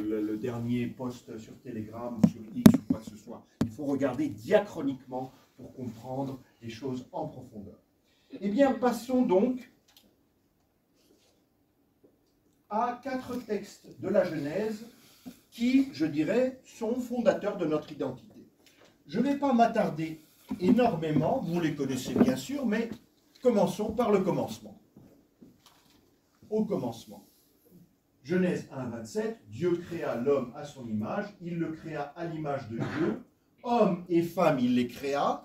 le dernier post sur Telegram ou sur X ou quoi que ce soit. Il faut regarder diachroniquement pour comprendre les choses en profondeur. Eh bien, passons donc à 4 textes de la Genèse qui, je dirais, sont fondateurs de notre identité. Je ne vais pas m'attarder énormément, vous les connaissez bien sûr, mais commençons par le commencement. Au commencement. Genèse 1, 27, Dieu créa l'homme à son image, il le créa à l'image de Dieu, hommes et femmes il les créa.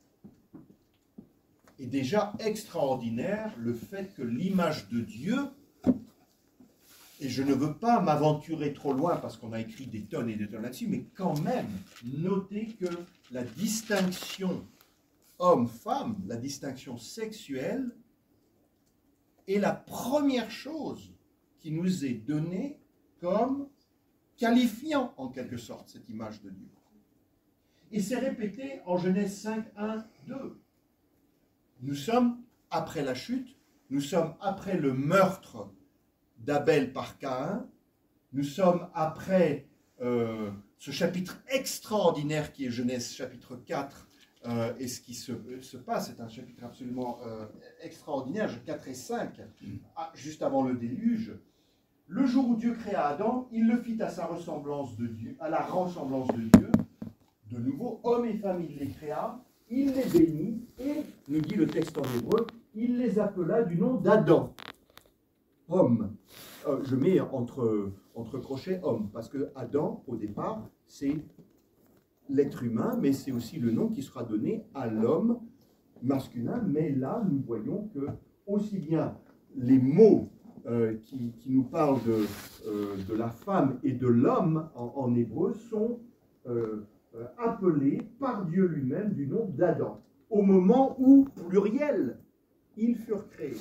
Et déjà extraordinaire le fait que l'image de Dieu, et je ne veux pas m'aventurer trop loin parce qu'on a écrit des tonnes et des tonnes là-dessus, mais quand même, notez que la distinction homme-femme, la distinction sexuelle, est la première chose qui nous est donnée comme qualifiant en quelque sorte cette image de Dieu. Et c'est répété en Genèse 5, 1, 2. Nous sommes après la chute, nous sommes après le meurtre d'Abel par Caïn, nous sommes après ce chapitre extraordinaire qui est Genèse chapitre 4, et ce qui se passe, c'est un chapitre absolument extraordinaire, 4 et 5, juste avant le déluge. Le jour où Dieu créa Adam, il le fit à sa ressemblance de Dieu, à la ressemblance de Dieu. De nouveau, hommes et femmes, il les créa, il les bénit, et, nous dit le texte en hébreu, il les appela du nom d'Adam. Homme. Je mets entre crochets homme, parce que Adam, au départ, c'est l'être humain, mais c'est aussi le nom qui sera donné à l'homme masculin. Mais là, nous voyons que aussi bien les mots qui nous parlent de la femme et de l'homme en hébreu sont appelés par Dieu lui-même du nom d'Adam, au moment où, pluriel, ils furent créés.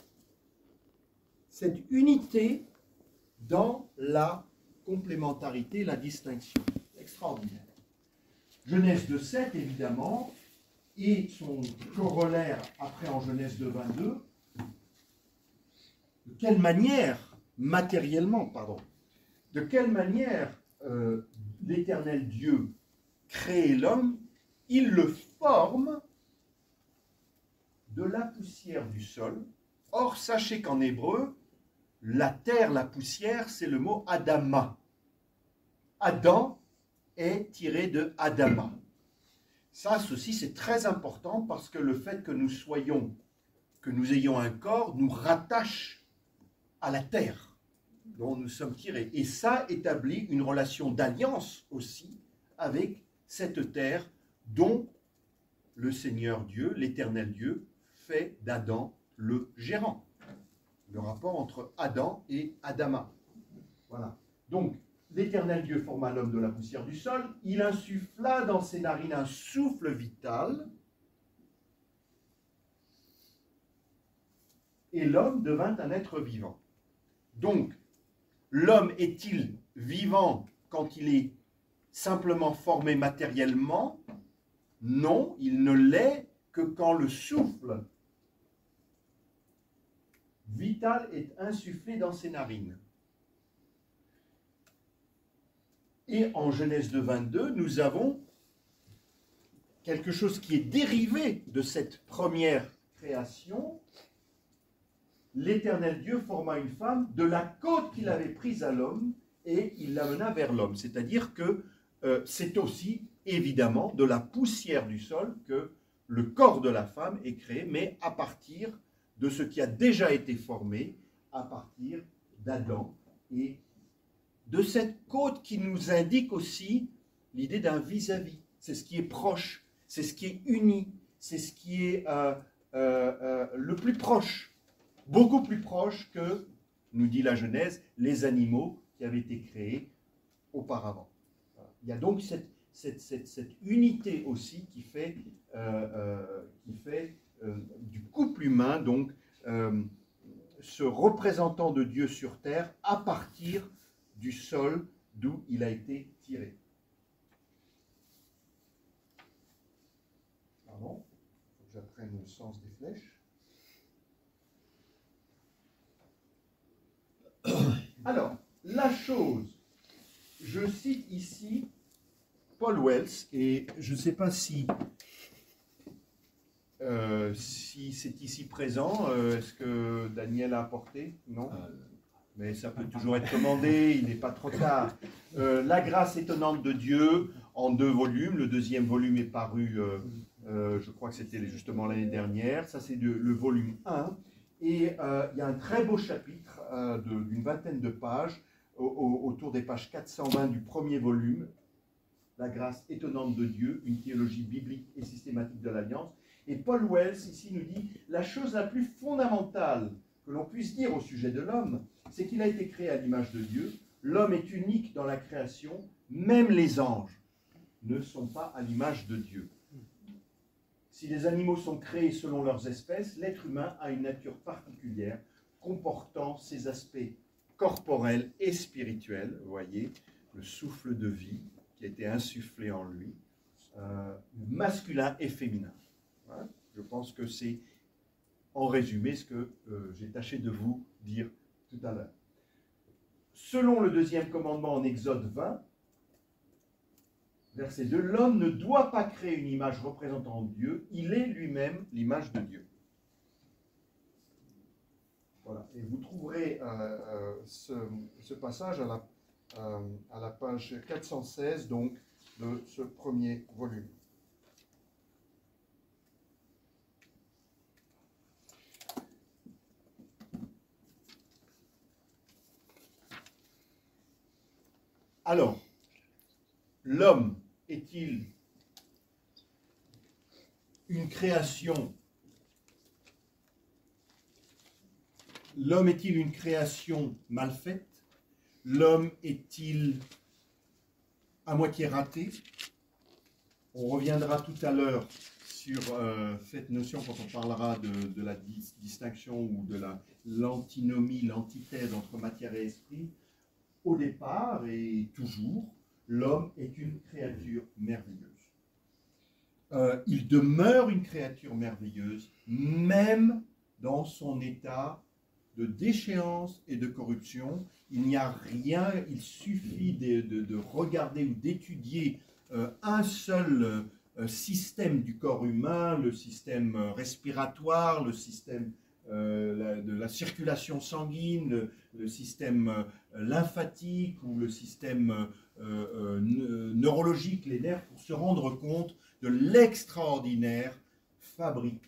Cette unité dans la complémentarité, la distinction. Extraordinaire. Genèse 2.7, évidemment, et son corollaire après en Genèse 2.22. De quelle manière, matériellement, de quelle manière l'Éternel Dieu crée l'homme, il le forme de la poussière du sol. Or, sachez qu'en hébreu, la terre, la poussière, c'est le mot Adama. Adam est tiré de Adama. Ça, ceci, c'est très important parce que le fait que nous ayons un corps, nous rattache à la terre dont nous sommes tirés. Et ça établit une relation d'alliance aussi avec cette terre dont le Seigneur Dieu, l'Éternel Dieu, fait d'Adam le gérant. Le rapport entre Adam et Adama. Voilà. Donc, l'Éternel Dieu forma l'homme de la poussière du sol, il insuffla dans ses narines un souffle vital, et l'homme devint un être vivant. Donc, l'homme est-il vivant quand il est simplement formé matériellement? Non, il ne l'est que quand le souffle vital est insufflé dans ses narines. Et en Genèse 2.22, nous avons quelque chose qui est dérivé de cette première création. L'Éternel Dieu forma une femme de la côte qu'il avait prise à l'homme et il l'amena vers l'homme. C'est-à-dire que c'est aussi, évidemment, de la poussière du sol que le corps de la femme est créé, mais à partir de ce qui a déjà été formé, à partir d'Adam et de cette côte qui nous indique aussi l'idée d'un vis-à-vis. C'est ce qui est proche, c'est ce qui est uni, c'est ce qui est le plus proche, beaucoup plus proche que, nous dit la Genèse, les animaux qui avaient été créés auparavant. Il y a donc cette unité aussi qui fait du couple humain, donc, ce représentant de Dieu sur terre à partir du sol d'où il a été tiré. Pardon, il faut que j'apprenne le sens des flèches. Alors, la chose je cite ici Paul Wells, et je ne sais pas si c'est ici présent. Est-ce que Daniel a apporté? Non. Mais ça peut toujours être commandé, il n'est pas trop tard. La grâce étonnante de Dieu, en 2 volumes. Le 2e volume est paru, je crois que c'était justement l'année dernière. Ça, c'est le volume 1. Et il y a un très beau chapitre d'une vingtaine de pages, autour des pages 420 du 1er volume. La grâce étonnante de Dieu, une théologie biblique et systématique de l'Alliance. Et Paul Wells, ici, nous dit « La chose la plus fondamentale que l'on puisse dire au sujet de l'homme, c'est qu'il a été créé à l'image de Dieu. L'homme est unique dans la création, même les anges ne sont pas à l'image de Dieu. Si les animaux sont créés selon leurs espèces, l'être humain a une nature particulière, comportant ses aspects corporels et spirituels, vous voyez, le souffle de vie qui a été insufflé en lui, masculin et féminin. Voilà. Je pense que c'est en résumé ce que j'ai tâché de vous dire tout à l'heure. Selon le 2e commandement en Exode 20, verset 2, l'homme ne doit pas créer une image représentant Dieu, il est lui-même l'image de Dieu. Voilà. Et vous trouverez ce passage à la page 416 donc, de ce 1er volume. Alors, l'homme est-il une création? L'homme est-il une création mal faite? L'homme est-il à moitié raté? On reviendra tout à l'heure sur cette notion quand on parlera de la distinction ou de l'antinomie, l'antithèse entre matière et esprit. Au départ et toujours, l'homme est une créature merveilleuse. Il demeure une créature merveilleuse, même dans son état de déchéance et de corruption. Il n'y a rien, il suffit de regarder ou d'étudier un seul système du corps humain, le système respiratoire, le système de la circulation sanguine, le système lymphatique ou le système neurologique, les nerfs, pour se rendre compte de l'extraordinaire fabrique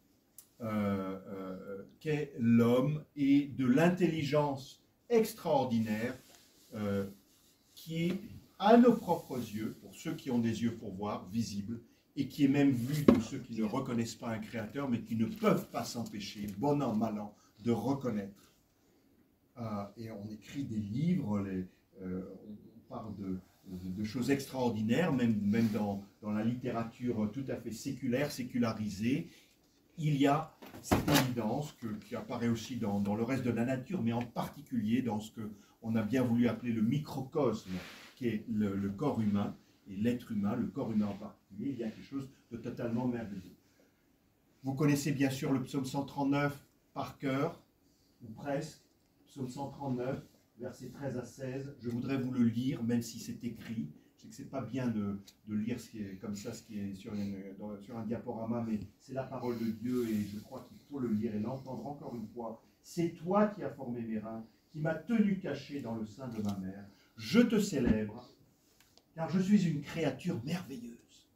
qu'est l'homme et de l'intelligence extraordinaire qui est à nos propres yeux, pour ceux qui ont des yeux pour voir, visible, et qui est même vu de ceux qui ne reconnaissent pas un créateur, mais qui ne peuvent pas s'empêcher, bon an, mal an, de reconnaître. Et on écrit des livres, on parle de choses extraordinaires, même dans la littérature tout à fait séculaire, sécularisée. Il y a cette évidence qui apparaît aussi dans le reste de la nature, mais en particulier dans ce qu'on a bien voulu appeler le microcosme, qui est le corps humain, et l'être humain, le corps humain en particulier. Il y a quelque chose de totalement merveilleux. Vous connaissez bien sûr le psaume 139 par cœur, ou presque, psaume 139, versets 13 à 16. Je voudrais vous le lire, même si c'est écrit. Je sais que ce n'est pas bien de lire ce qui est, comme ça, ce qui est sur un diaporama, mais c'est la parole de Dieu et je crois qu'il faut le lire et l'entendre encore une fois. C'est toi qui as formé mes reins, qui m'as tenu caché dans le sein de ma mère. Je te célèbre, car je suis une créature merveilleuse.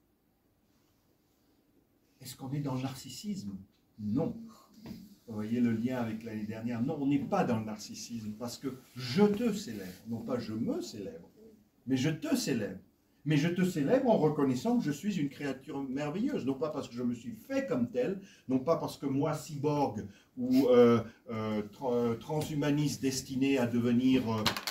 Est-ce qu'on est dans le narcissisme? Non. Vous voyez le lien avec l'année dernière. Non, on n'est pas dans le narcissisme, parce que je te célèbre. Non pas je me célèbre, mais je te célèbre. Mais je te célèbre en reconnaissant que je suis une créature merveilleuse. Non pas parce que je me suis fait comme tel, non pas parce que moi, cyborg ou transhumaniste destiné à devenir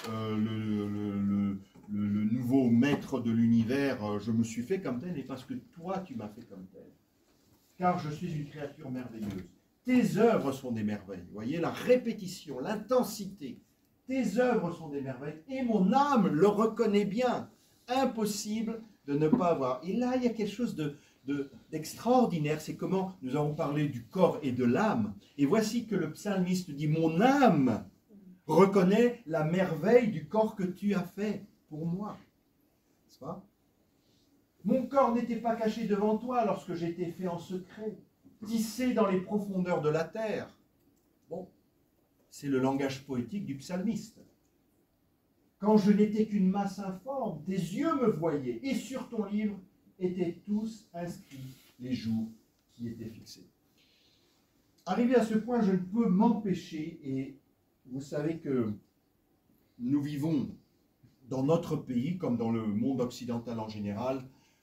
le nouveau maître de l'univers, je me suis fait comme tel, et parce que toi, tu m'as fait comme tel. Car je suis une créature merveilleuse. Tes œuvres sont des merveilles. Vous voyez, la répétition, l'intensité. Tes œuvres sont des merveilles, et mon âme le reconnaît bien. Impossible de ne pas avoir. Et là, il y a quelque chose d'extraordinaire, c'est comment nous avons parlé du corps et de l'âme. Et voici que le psalmiste dit, mon âme reconnaît la merveille du corps que tu as fait. pour moi. N'est-ce pas? Mon corps n'était pas caché devant toi lorsque j'étais fait en secret, tissé dans les profondeurs de la terre. Bon, c'est le langage poétique du psalmiste. Quand je n'étais qu'une masse informe, tes yeux me voyaient, et sur ton livre étaient tous inscrits les jours qui étaient fixés. Arrivé à ce point, je ne peux m'empêcher, et vous savez que nous vivons dans notre pays, comme dans le monde occidental en général,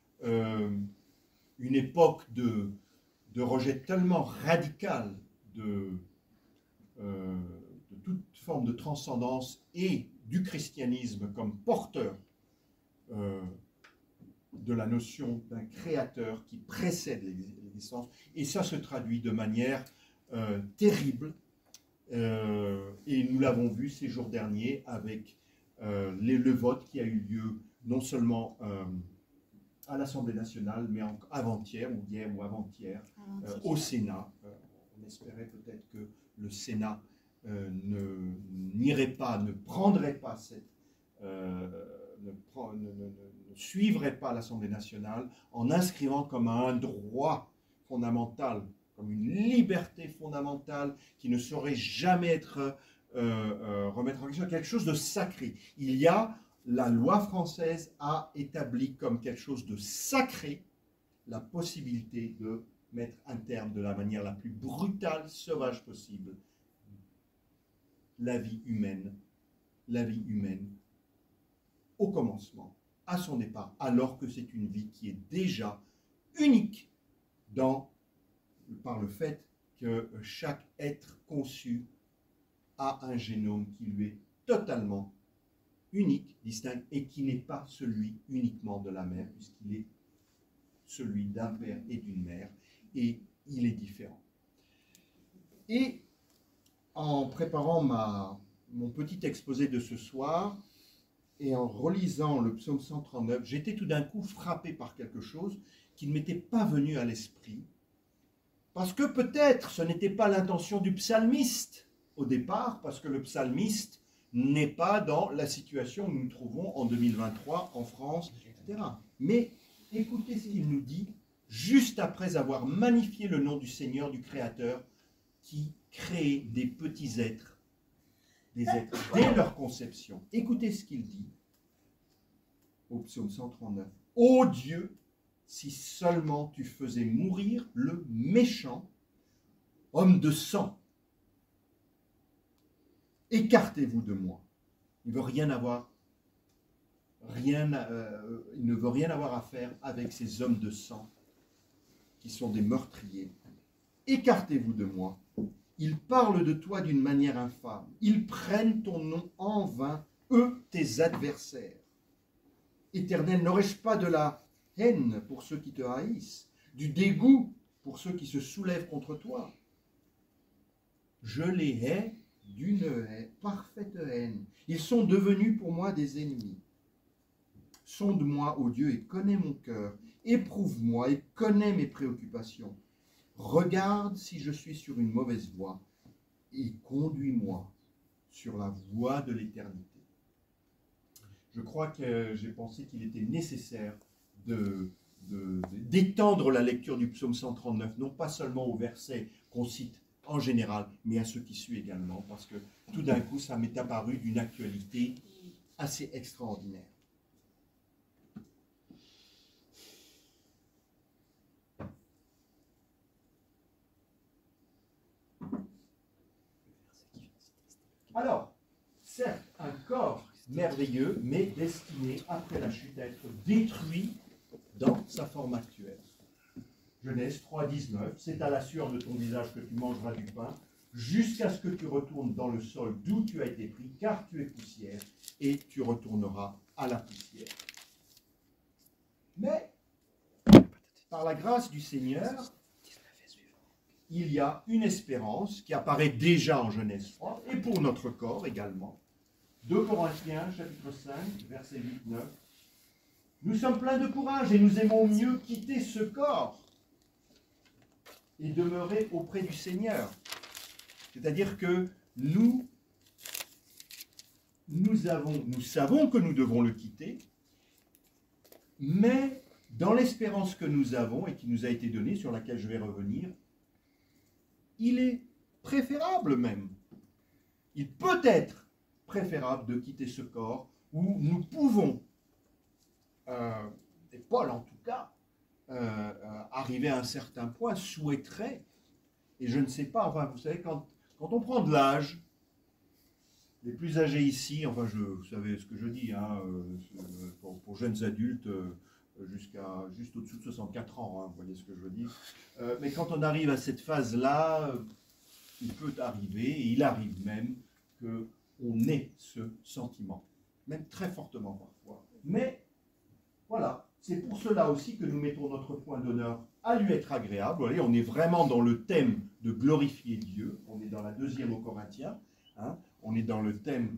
une époque de rejet tellement radical de toute forme de transcendance et du christianisme comme porteur de la notion d'un créateur qui précède l'existence. Et ça se traduit de manière terrible. Et nous l'avons vu ces jours derniers avec le vote qui a eu lieu non seulement à l'Assemblée nationale, mais avant-hier, ou hier ou avant-hier, au Sénat. On espérait peut-être que le Sénat ne prendrait pas ne suivrait pas l'Assemblée nationale en inscrivant comme un droit fondamental, comme une liberté fondamentale qui ne saurait jamais être remettre en question, quelque chose de sacré. La loi française a établi comme quelque chose de sacré la possibilité de mettre un terme de la manière la plus brutale, sauvage possible, la vie humaine au commencement, à son départ, alors que c'est une vie qui est déjà unique par le fait que chaque être conçu a un génome qui lui est totalement unique, distinct, et qui n'est pas celui uniquement de la mère, puisqu'il est celui d'un père et d'une mère, et il est différent. Et en préparant mon petit exposé de ce soir, et en relisant le psaume 139, j'étais tout d'un coup frappé par quelque chose qui ne m'était pas venu à l'esprit, parce que peut-être ce n'était pas l'intention du psalmiste au départ, parce que le psalmiste n'est pas dans la situation où nous nous trouvons en 2023 en France, etc. Mais écoutez ce qu'il nous dit juste après avoir magnifié le nom du Seigneur, du Créateur, qui crée des petits êtres, des êtres dès leur conception. Écoutez ce qu'il dit au psaume 139. « Ô Dieu, si seulement tu faisais mourir le méchant, homme de sang, écartez-vous de moi. » Il ne veut rien avoir à faire avec ces hommes de sang qui sont des meurtriers. Écartez-vous de moi. Ils parlent de toi d'une manière infâme. Ils prennent ton nom en vain, eux, tes adversaires. Éternel, n'aurais-je pas de la haine pour ceux qui te haïssent, du dégoût pour ceux qui se soulèvent contre toi? Je les hais d'une parfaite haine. Ils sont devenus pour moi des ennemis. Sonde-moi, ô Dieu, et connais mon cœur. Éprouve-moi et connais mes préoccupations. Regarde si je suis sur une mauvaise voie et conduis-moi sur la voie de l'éternité. Je crois que j'ai pensé qu'il était nécessaire d'étendre la lecture du psaume 139, non pas seulement aux versets qu'on cite en général, mais à ceux qui suivent également, parce que tout d'un coup, ça m'est apparu d'une actualité assez extraordinaire. Alors, certes, un corps merveilleux, mais destiné, après la chute, à être détruit dans sa forme actuelle. Genèse 3, 19, c'est à la sueur de ton visage que tu mangeras du pain, jusqu'à ce que tu retournes dans le sol d'où tu as été pris, car tu es poussière, et tu retourneras à la poussière. Mais, par la grâce du Seigneur, il y a une espérance qui apparaît déjà en Genèse 3, et pour notre corps également. 2 Corinthiens, chapitre 5, versets 8-9. Nous sommes pleins de courage et nous aimons mieux quitter ce corps et demeurer auprès du Seigneur. C'est-à-dire que nous nous savons que nous devons le quitter, mais dans l'espérance que nous avons et qui nous a été donnée, sur laquelle je vais revenir, il est préférable même. Il peut être préférable de quitter ce corps où nous pouvons, et Paul en tout cas, arriver à un certain point, souhaiterait, et je ne sais pas, enfin vous savez, quand on prend de l'âge, les plus âgés ici, enfin vous savez ce que je dis, hein, pour jeunes adultes, juste au-dessous de 64 ans, hein, vous voyez ce que je veux dire. Mais quand on arrive à cette phase-là, il peut arriver, et il arrive même, qu'on ait ce sentiment, même très fortement parfois. Mais voilà, c'est pour cela aussi que nous mettons notre point d'honneur à lui être agréable. Vous voyez, on est vraiment dans le thème de glorifier Dieu, on est dans la 2e aux Corinthiens, hein, on est dans le thème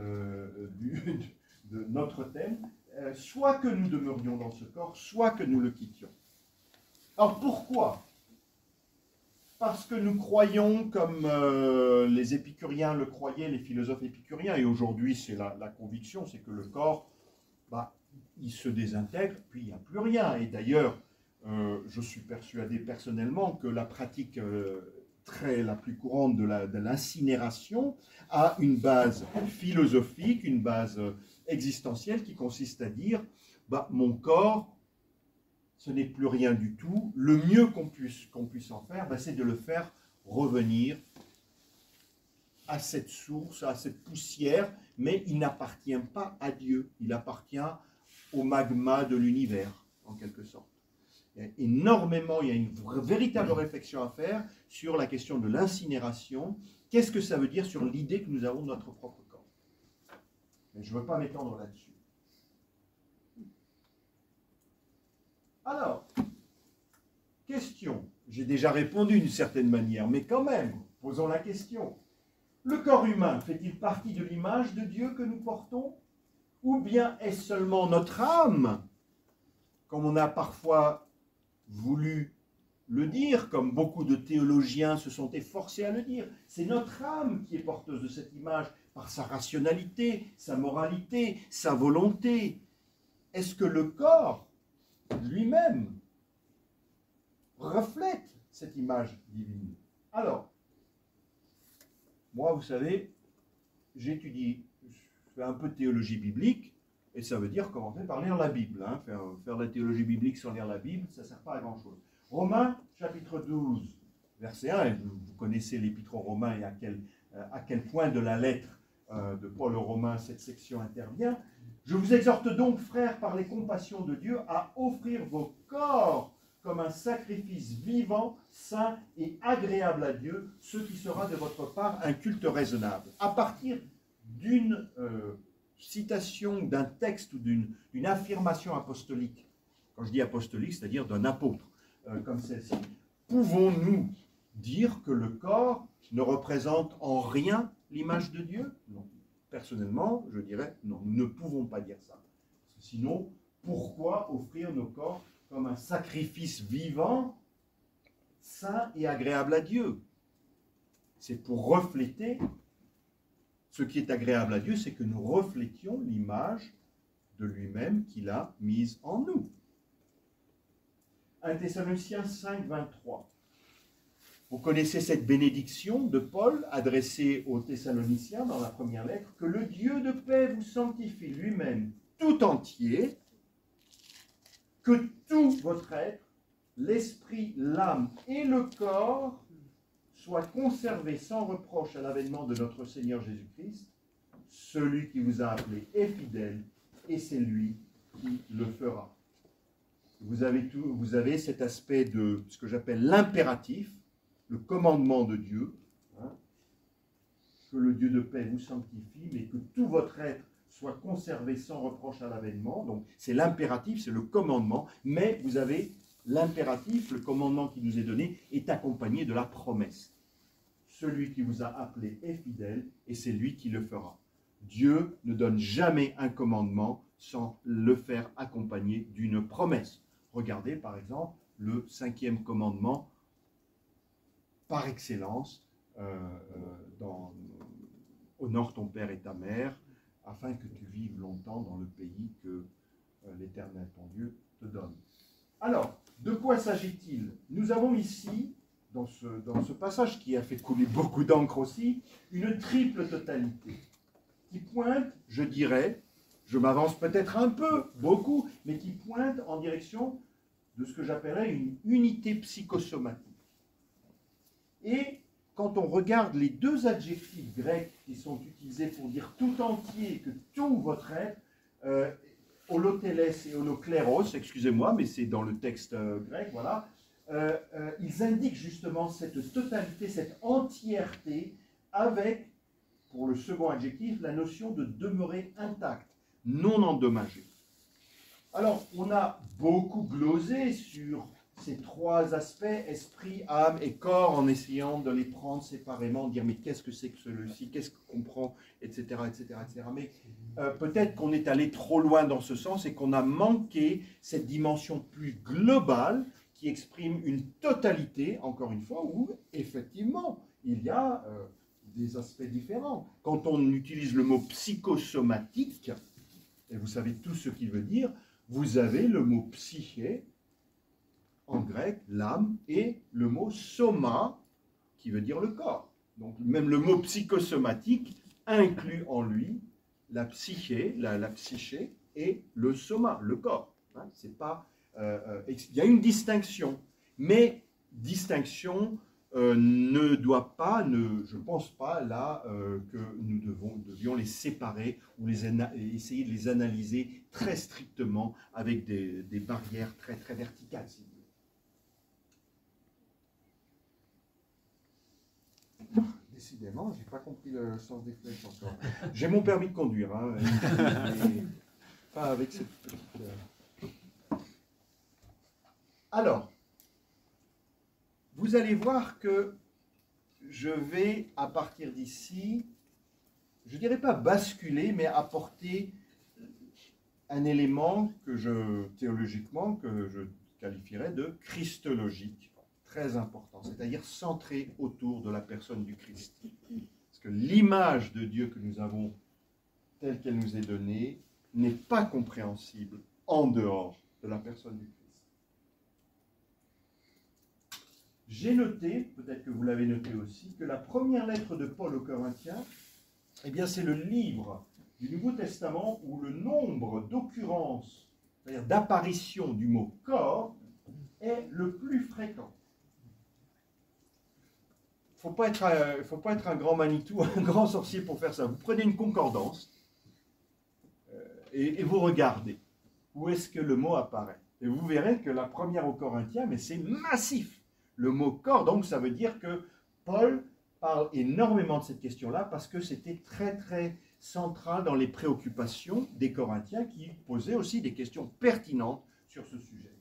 de notre thème, soit que nous demeurions dans ce corps, soit que nous le quittions. Alors pourquoi ? Parce que nous croyons, comme les épicuriens le croyaient, les philosophes épicuriens, et aujourd'hui c'est la conviction, c'est que le corps, il se désintègre, puis il n'y a plus rien. Et d'ailleurs, je suis persuadé personnellement que la pratique la plus courante de l'incinération a une base philosophique, une base existentielle qui consiste à dire, mon corps, ce n'est plus rien du tout. Le mieux qu'on puisse en faire, c'est de le faire revenir à cette source, à cette poussière, mais il n'appartient pas à Dieu. Il appartient au magma de l'univers, en quelque sorte. Il y a énormément, il y a une véritable réflexion à faire sur la question de l'incinération. Qu'est-ce que ça veut dire sur l'idée que nous avons de notre propre corps? Mais je ne veux pas m'étendre là-dessus. Alors, question. J'ai déjà répondu d'une certaine manière, mais quand même, posons la question. Le corps humain fait-il partie de l'image de Dieu que nous portons? Ou bien est-ce seulement notre âme, comme on a parfois voulu le dire, comme beaucoup de théologiens se sont efforcés à le dire? C'est notre âme qui est porteuse de cette image par sa rationalité, sa moralité, sa volonté. Est-ce que le corps lui-même reflète cette image divine? Alors, moi, vous savez, j'étudie, je fais un peu de théologie biblique, et ça veut dire commencer par lire la Bible. Hein. Faire de la théologie biblique sans lire la Bible, ça ne sert pas à grand-chose. Romains, chapitre 12, verset 1, et vous connaissez l'épître aux Romains et à quel point de la lettre de Paul aux Romains cette section intervient. Je vous exhorte donc, frères, par les compassions de Dieu, à offrir vos corps comme un sacrifice vivant, saint et agréable à Dieu, ce qui sera de votre part un culte raisonnable. À partir d'une citation, d'un texte ou d'une affirmation apostolique, quand je dis apostolique, c'est-à-dire d'un apôtre, comme celle-ci, pouvons-nous dire que le corps ne représente en rien l'image de Dieu? Non. Personnellement, je dirais non, nous ne pouvons pas dire ça. Sinon, pourquoi offrir nos corps comme un sacrifice vivant, saint et agréable à Dieu? C'est pour refléter ce qui est agréable à Dieu, c'est que nous reflétions l'image de lui-même qu'il a mise en nous. 1 Thessaloniciens 5, 23. Vous connaissez cette bénédiction de Paul adressée aux Thessaloniciens dans la première lettre, que le Dieu de paix vous sanctifie lui-même tout entier, que tout votre être, l'esprit, l'âme et le corps soient conservés sans reproche à l'avènement de notre Seigneur Jésus-Christ. Celui qui vous a appelé est fidèle et c'est lui qui le fera. Vous avez cet aspect de ce que j'appelle l'impératif, le commandement de Dieu, hein, que le Dieu de paix vous sanctifie, mais que tout votre être soit conservé sans reproche à l'avènement. Donc c'est l'impératif, c'est le commandement, mais vous avez l'impératif, le commandement qui nous est donné, est accompagné de la promesse. Celui qui vous a appelé est fidèle et c'est lui qui le fera. Dieu ne donne jamais un commandement sans le faire accompagner d'une promesse. Regardez par exemple le 5e commandement par excellence, honore ton père et ta mère, afin que tu vives longtemps dans le pays que l'Éternel, ton Dieu, te donne. Alors, de quoi s'agit-il? Nous avons ici, dans ce passage qui a fait couler beaucoup d'encre aussi, une triple totalité qui pointe, je dirais, je m'avance peut-être un peu, beaucoup, mais qui pointe en direction de ce que j'appellerais une unité psychosomatique. Et quand on regarde les deux adjectifs grecs qui sont utilisés pour dire tout entier, que tout votre être, holoteles et holokleros, excusez-moi, mais c'est dans le texte grec, voilà, ils indiquent justement cette totalité, cette entièreté, avec, pour le second adjectif, la notion de demeurer intact, non endommagé. Alors, on a beaucoup glosé sur ces trois aspects, esprit, âme et corps, en essayant de les prendre séparément, dire mais qu'est-ce que c'est que celui-ci, qu'est-ce qu'on comprend, etc., etc., etc. Mais peut-être qu'on est allé trop loin dans ce sens et qu'on a manqué cette dimension plus globale qui exprime une totalité, encore une fois, où effectivement il y a des aspects différents. Quand on utilise le mot psychosomatique, et vous savez tout ce qu'il veut dire, vous avez le mot psyché, en grec, l'âme, et le mot soma, qui veut dire le corps. Donc même le mot psychosomatique inclut en lui la psyché, la psyché, et le soma, le corps. Hein, c'est pas, il y a une distinction, mais distinction ne doit pas, je ne pense pas là que nous devions les séparer ou essayer de les analyser très strictement avec des barrières très, très verticales, si vous voulez. Décidément, je n'ai pas compris le sens des flèches encore. J'ai mon permis de conduire, hein, mais pas avec cette petite... Alors, vous allez voir que je vais, à partir d'ici, je ne dirais pas basculer, mais apporter un élément théologiquement, que je qualifierais de christologique, très important, c'est-à-dire centré autour de la personne du Christ. Parce que l'image de Dieu que nous avons, telle qu'elle nous est donnée, n'est pas compréhensible en dehors de la personne du Christ. J'ai noté, peut-être que vous l'avez noté aussi, que la première lettre de Paul aux Corinthiens, eh bien, c'est le livre du Nouveau Testament où le nombre d'occurrences, c'est-à-dire d'apparitions du mot corps, est le plus fréquent. Il ne faut pas être un grand Manitou, un grand sorcier pour faire ça. Vous prenez une concordance et vous regardez où est-ce que le mot apparaît. Et vous verrez que la première aux Corinthiens, mais c'est massif. Le mot corps, donc ça veut dire que Paul parle énormément de cette question-là parce que c'était très très central dans les préoccupations des Corinthiens qui posaient aussi des questions pertinentes sur ce sujet.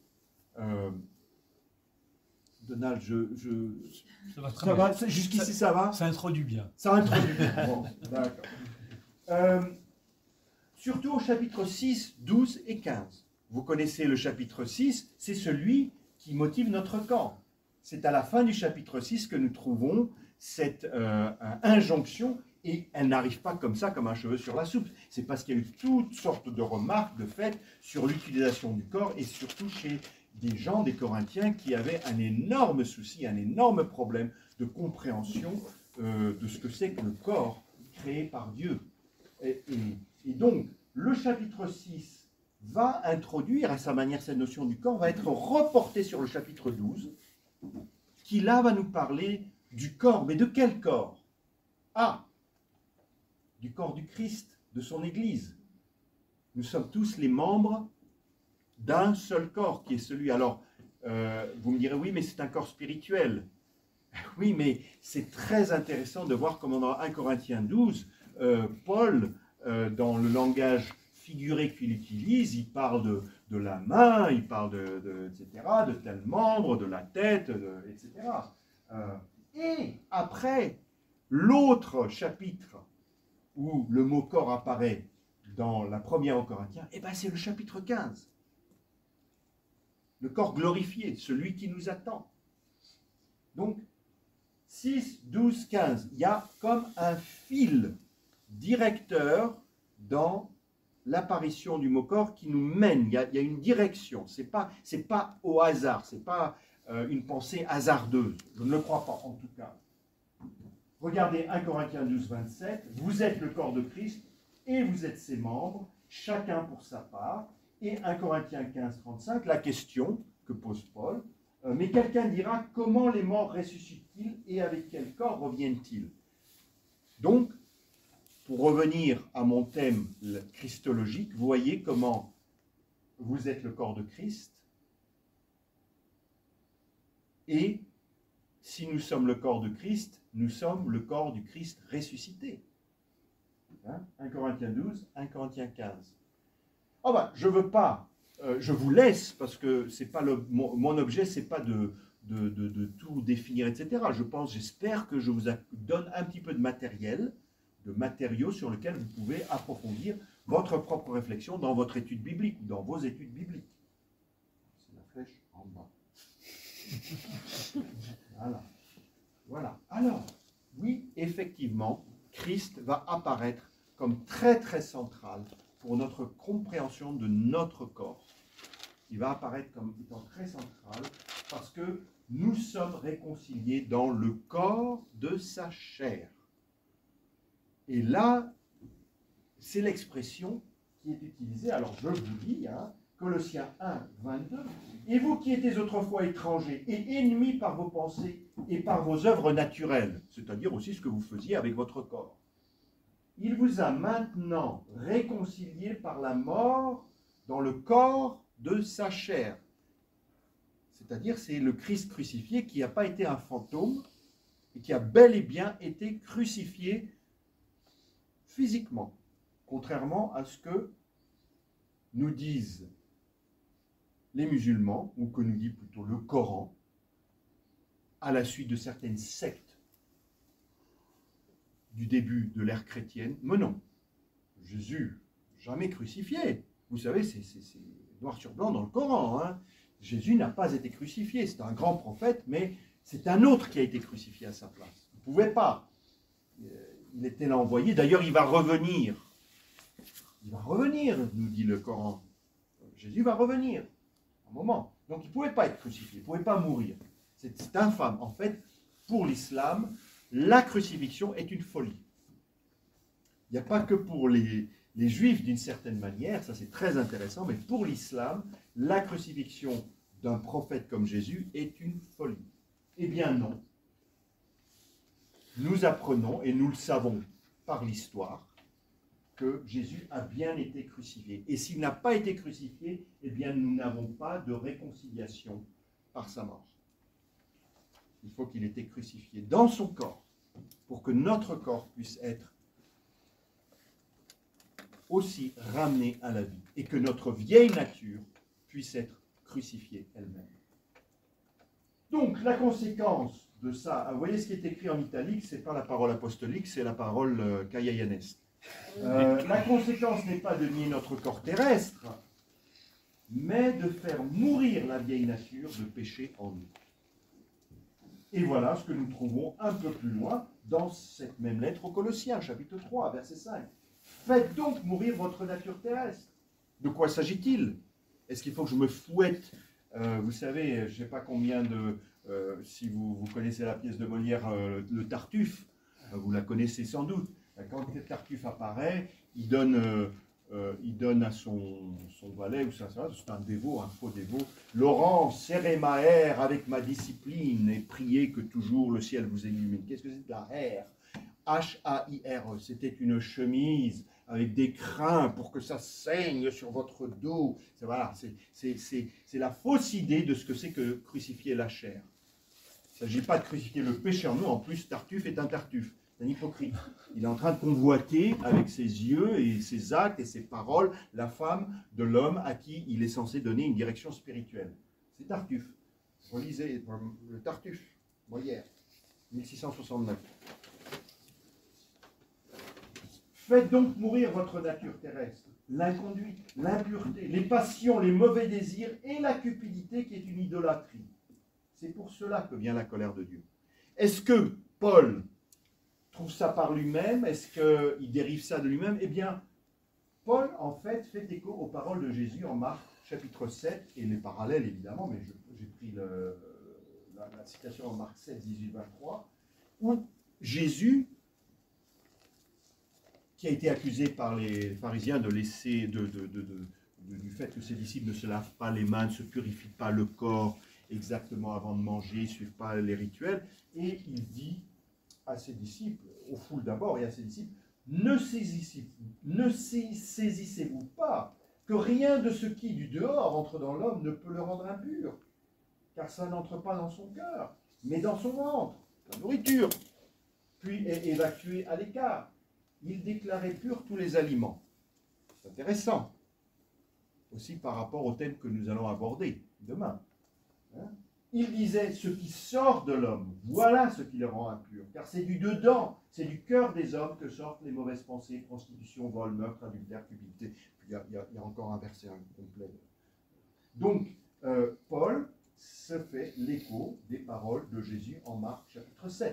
Donald, ça va très ça bien. va, jusqu'ici ça va? Ça introduit bien. Ça introduit bien. Bon, d'accord. Surtout au chapitre 6, 12 et 15. Vous connaissez le chapitre 6, c'est celui qui motive notre camp. C'est à la fin du chapitre 6 que nous trouvons cette injonction, et elle n'arrive pas comme ça, comme un cheveu sur la soupe. C'est parce qu'il y a eu toutes sortes de remarques, de faits sur l'utilisation du corps, et surtout chez des gens, des Corinthiens, qui avaient un énorme souci, un énorme problème de compréhension de ce que c'est que le corps créé par Dieu. Et donc, le chapitre 6 va introduire à sa manière cette notion du corps, va être reporté sur le chapitre 12, qui là va nous parler du corps. Mais de quel corps? Ah, du corps du Christ, de son Église. Nous sommes tous les membres d'un seul corps, qui est celui... Alors, vous me direz, oui, mais c'est un corps spirituel. Oui, mais c'est très intéressant de voir comment dans 1 Corinthiens 12, Paul, dans le langage figuré qu'il utilise, il parle de la main, il parle etc., de tel membre, de la tête, etc. Et après, l'autre chapitre où le mot corps apparaît dans la première aux Corinthiens, eh ben c'est le chapitre 15. Le corps glorifié, celui qui nous attend. Donc, 6, 12, 15, il y a comme un fil directeur dans l'apparition du mot corps qui nous mène. Il y a une direction. C'est pas au hasard. C'est pas une pensée hasardeuse. Je ne le crois pas, en tout cas. Regardez 1 Corinthiens 12, 27. Vous êtes le corps de Christ et vous êtes ses membres, chacun pour sa part. Et 1 Corinthiens 15, 35, la question que pose Paul. Mais quelqu'un dira, comment les morts ressuscitent-ils et avec quel corps reviennent-ils? Donc, pour revenir à mon thème christologique, vous voyez comment vous êtes le corps de Christ. Et si nous sommes le corps de Christ, nous sommes le corps du Christ ressuscité. 1 Corinthiens 12, 1 Corinthiens 15. Oh ben, je ne veux pas, je vous laisse, parce que c'est pas mon objet, ce n'est pas de tout définir, etc. J'espère que je vous donne un petit peu de matériaux sur lesquels vous pouvez approfondir votre propre réflexion dans votre étude biblique ou dans vos études bibliques. C'est la flèche en bas. Voilà. Alors, oui, effectivement, Christ va apparaître comme très très central pour notre compréhension de notre corps. Il va apparaître comme étant très central parce que nous sommes réconciliés dans le corps de sa chair. Et là, c'est l'expression qui est utilisée. Alors, je vous lis, Colossiens 1, 22. « Et vous qui étiez autrefois étrangers et ennemis par vos pensées et par vos œuvres naturelles, c'est-à-dire aussi ce que vous faisiez avec votre corps, il vous a maintenant réconciliés par la mort dans le corps de sa chair. » C'est-à-dire, c'est le Christ crucifié qui n'a pas été un fantôme et qui a bel et bien été crucifié physiquement, contrairement à ce que nous disent les musulmans, ou que nous dit plutôt le Coran, à la suite de certaines sectes du début de l'ère chrétienne. Mais non, Jésus, jamais crucifié. Vous savez, c'est noir sur blanc dans le Coran. Jésus n'a pas été crucifié. C'est un grand prophète, mais c'est un autre qui a été crucifié à sa place. Vous ne pouvez pas. Il était l'envoyé. D'ailleurs, il va revenir. Il va revenir, nous dit le Coran. Jésus va revenir. Un moment. Donc, il ne pouvait pas être crucifié. Il ne pouvait pas mourir. C'est infâme. En fait, pour l'islam, la crucifixion est une folie. Il n'y a pas que pour les juifs, d'une certaine manière, ça c'est très intéressant, mais pour l'islam, la crucifixion d'un prophète comme Jésus est une folie. Eh bien non. Nous apprenons, et nous le savons par l'histoire, que Jésus a bien été crucifié. Et s'il n'a pas été crucifié, eh bien nous n'avons pas de réconciliation par sa mort. Il faut qu'il ait été crucifié dans son corps, pour que notre corps puisse être aussi ramené à la vie, et que notre vieille nature puisse être crucifiée elle-même. Donc, la conséquence de ça, vous voyez ce qui est écrit en italique, ce n'est pas la parole apostolique, c'est la parole kaiayanesque. La conséquence n'est pas de nier notre corps terrestre, mais de faire mourir la vieille nature de péché en nous. Et voilà ce que nous trouvons un peu plus loin dans cette même lettre aux Colossiens, chapitre 3, verset 5. Faites donc mourir votre nature terrestre. De quoi s'agit-il? Est-ce qu'il faut que je me fouette? Vous savez, je ne sais pas combien de... si vous connaissez la pièce de Molière, le Tartuffe, vous la connaissez sans doute. Quand le Tartuffe apparaît, il donne à son valet, ou ça, c'est un dévot, un faux dévot, « Laurent, serrez ma haire avec ma discipline et priez que toujours le ciel vous illumine. » Qu'est-ce que c'est que la haire? H-A-I-R-E. C'était une chemise avec des crins pour que ça saigne sur votre dos. Voilà, c'est la fausse idée de ce que c'est que crucifier la chair. Il ne s'agit pas de crucifier le péché en nous. En plus, Tartuffe est un Tartuffe. C'est un hypocrite. Il est en train de convoiter avec ses yeux et ses actes et ses paroles la femme de l'homme à qui il est censé donner une direction spirituelle. C'est Tartuffe. Relisez le Tartuffe, Molière, 1669. Faites donc mourir votre nature terrestre, l'inconduite, l'impureté, les passions, les mauvais désirs et la cupidité qui est une idolâtrie. C'est pour cela que vient la colère de Dieu. Est-ce que Paul trouve ça par lui-même? Est-ce qu'il dérive ça de lui-même? Eh bien, Paul, en fait écho aux paroles de Jésus en Marc chapitre 7, et les parallèles évidemment, mais j'ai pris la citation en Marc 7, 18, 23, où Jésus, qui a été accusé par les pharisiens de laisser, du fait que ses disciples ne se lavent pas les mains, ne se purifient pas le corps exactement avant de manger, ne suivent pas les rituels, et il dit à ses disciples, aux foules d'abord et à ses disciples, ne saisissez-vous pas que rien de ce qui du dehors entre dans l'homme ne peut le rendre impur, car ça n'entre pas dans son cœur, mais dans son ventre, la nourriture, puis est évacuée à l'écart. Il déclarait purs tous les aliments. C'est intéressant, aussi par rapport au thème que nous allons aborder demain. Hein? Il disait, ce qui sort de l'homme, voilà ce qui le rend impur, car c'est du dedans, c'est du cœur des hommes que sortent les mauvaises pensées, prostitution, vol, meurtre, adultère, cupidité. Puis il y a encore un verset complet. Donc, Paul se fait l'écho des paroles de Jésus en Marc chapitre 7.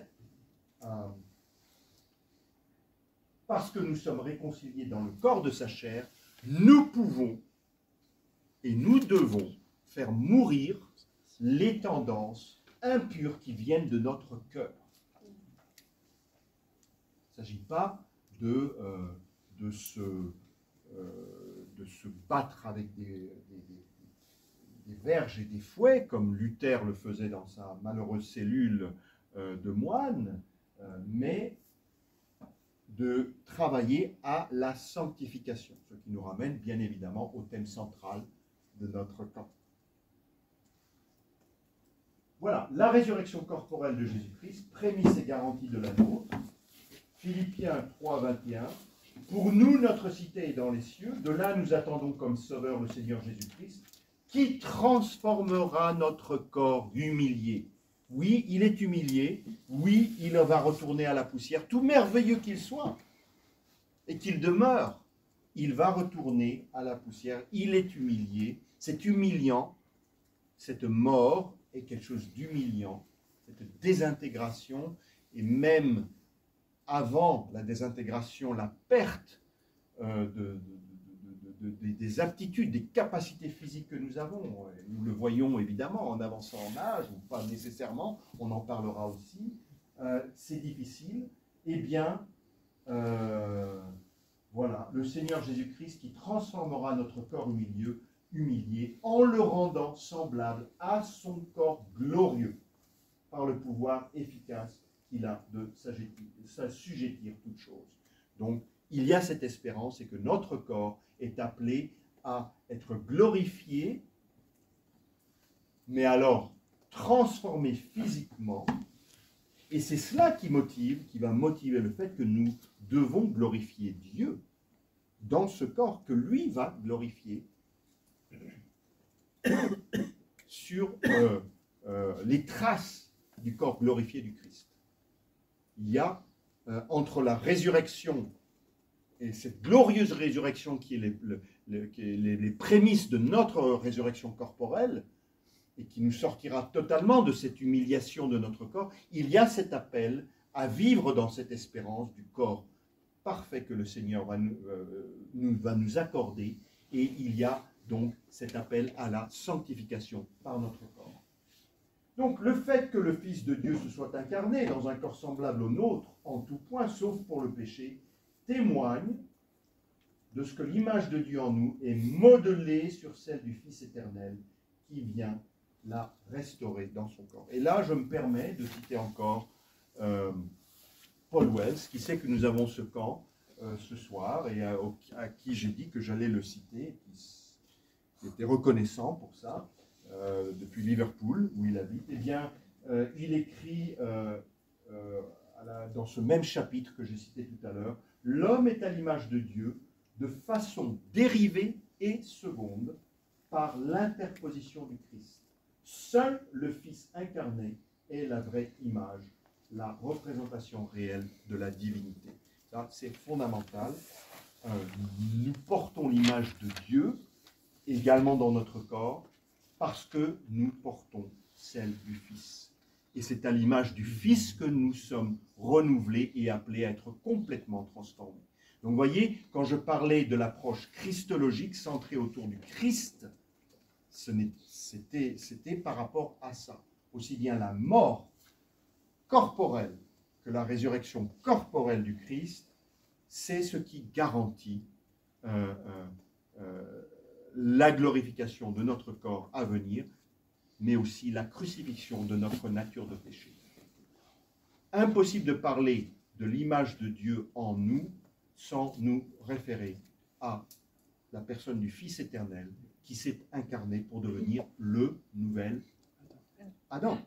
Parce que nous sommes réconciliés dans le corps de sa chair, nous pouvons et nous devons faire mourir les tendances impures qui viennent de notre cœur. Il ne s'agit pas de se battre avec des verges et des fouets, comme Luther le faisait dans sa malheureuse cellule de moine, mais de travailler à la sanctification, ce qui nous ramène bien évidemment au thème central de notre camp. Voilà, la résurrection corporelle de Jésus-Christ, prémisse et garantie de la nôtre. Philippiens 3, 21. Pour nous, notre cité est dans les cieux. De là, nous attendons comme sauveur le Seigneur Jésus-Christ, qui transformera notre corps humilié. Oui, il est humilié. Oui, il va retourner à la poussière. Tout merveilleux qu'il soit et qu'il demeure, il va retourner à la poussière. Il est humilié. C'est humiliant. Cette mort est quelque chose d'humiliant. Cette désintégration, et même avant la désintégration, la perte des aptitudes, des capacités physiques que nous avons. Nous le voyons évidemment en avançant en âge, ou pas nécessairement, on en parlera aussi. C'est difficile. Eh bien, voilà, le Seigneur Jésus-Christ qui transformera notre corps humilié en le rendant semblable à son corps glorieux par le pouvoir efficace qu'il a de s'assujettir toutes choses. Donc, il y a cette espérance, et que notre corps est appelé à être glorifié, mais alors transformé physiquement, et c'est cela qui va motiver le fait que nous devons glorifier Dieu dans ce corps que lui va glorifier sur les traces du corps glorifié du Christ. Il y a entre la résurrection et cette glorieuse résurrection qui est les prémices de notre résurrection corporelle, et qui nous sortira totalement de cette humiliation de notre corps, il y a cet appel à vivre dans cette espérance du corps parfait que le Seigneur va nous accorder, et il y a donc cet appel à la sanctification par notre corps. Donc le fait que le Fils de Dieu se soit incarné dans un corps semblable au nôtre, en tout point, sauf pour le péché, témoigne de ce que l'image de Dieu en nous est modelée sur celle du Fils éternel qui vient la restaurer dans son corps. Et là, je me permets de citer encore Paul Wells, qui sait que nous avons ce camp ce soir, et à qui j'ai dit que j'allais le citer, qui était reconnaissant pour ça, depuis Liverpool, où il habite. Eh bien, il écrit dans ce même chapitre que j'ai cité tout à l'heure, « L'homme est à l'image de Dieu, de façon dérivée et seconde, par l'interposition du Christ. Seul le Fils incarné est la vraie image, la représentation réelle de la divinité. » Ça, c'est fondamental. Nous portons l'image de Dieu également dans notre corps, parce que nous portons celle du Fils. Et c'est à l'image du Fils que nous sommes renouvelés et appelés à être complètement transformés. Donc vous voyez, quand je parlais de l'approche christologique centrée autour du Christ, c'était par rapport à ça. Aussi bien la mort corporelle que la résurrection corporelle du Christ, c'est ce qui garantit la glorification de notre corps à venir, mais aussi la crucifixion de notre nature de péché. Impossible de parler de l'image de Dieu en nous sans nous référer à la personne du Fils éternel qui s'est incarné pour devenir le nouvel Adam.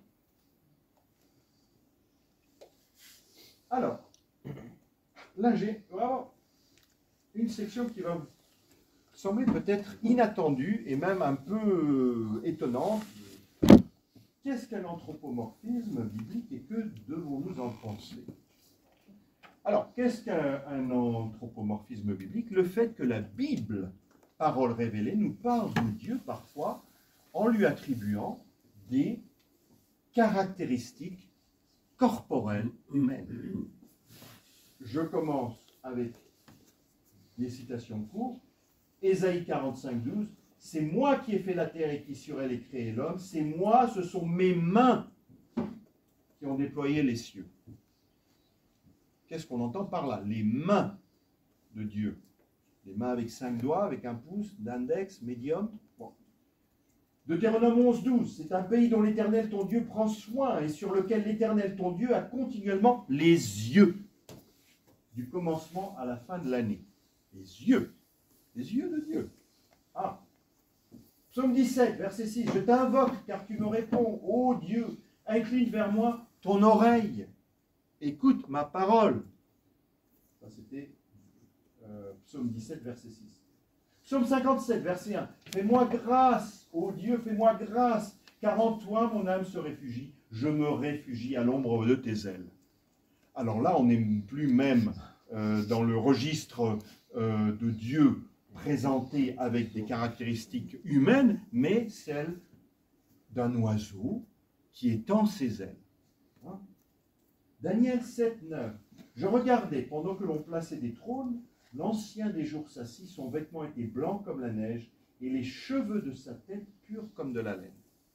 Alors, là j'ai vraiment une section qui va vous sembler peut-être inattendue et même un peu étonnante. Qu'est-ce qu'un anthropomorphisme biblique et que devons-nous en penser? Alors, qu'est-ce qu'un anthropomorphisme biblique? Le fait que la Bible, parole révélée, nous parle de Dieu parfois en lui attribuant des caractéristiques corporelles humaines. Je commence avec des citations courtes. Ésaïe 45, 12. C'est moi qui ai fait la terre et qui sur elle ai créé l'homme. C'est moi, ce sont mes mains qui ont déployé les cieux. Qu'est-ce qu'on entend par là? Les mains de Dieu. Les mains avec 5 doigts, avec un pouce, d'index, médium. Bon. Deutéronome 11, 12. C'est un pays dont l'Éternel ton Dieu prend soin et sur lequel l'Éternel ton Dieu a continuellement les yeux. Du commencement à la fin de l'année. Les yeux. Les yeux de Dieu. Ah. Psaume 17, verset 6. Je t'invoque car tu me réponds. Ô Dieu, incline vers moi ton oreille. Écoute ma parole. Ça c'était Psaume 17, verset 6. Psaume 57, verset 1. Fais-moi grâce, ô Dieu, fais-moi grâce, car en toi mon âme se réfugie. Je me réfugie à l'ombre de tes ailes. Alors là, on n'est plus même dans le registre de Dieu présenté avec des caractéristiques humaines, mais celle d'un oiseau qui étend ses ailes. Hein? Daniel 7, 9. Je regardais, pendant que l'on plaçait des trônes, l'ancien des jours s'assit, son vêtement était blanc comme la neige, et les cheveux de sa tête purs comme de la laine.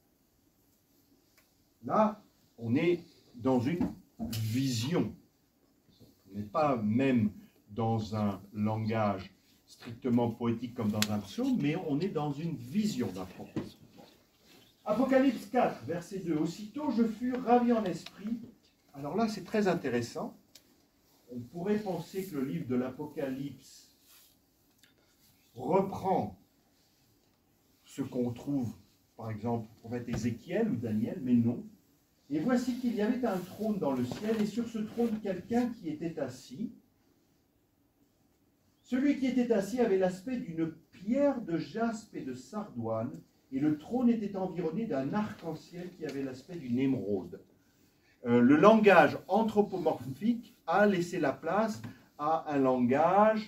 Là, on est dans une vision. On n'est pas même dans un langage strictement poétique comme dans un psaume, mais on est dans une vision d'un prophète. Apocalypse 4, verset 2. Aussitôt je fus ravi en esprit. Alors là, c'est très intéressant. On pourrait penser que le livre de l'Apocalypse reprend ce qu'on trouve, par exemple, au prophète Ézéchiel ou Daniel, mais non. Et voici qu'il y avait un trône dans le ciel, et sur ce trône, quelqu'un qui était assis. Celui qui était assis avait l'aspect d'une pierre de jaspe et de sardoine, et le trône était environné d'un arc-en-ciel qui avait l'aspect d'une émeraude. Le langage anthropomorphique a laissé la place à un langage,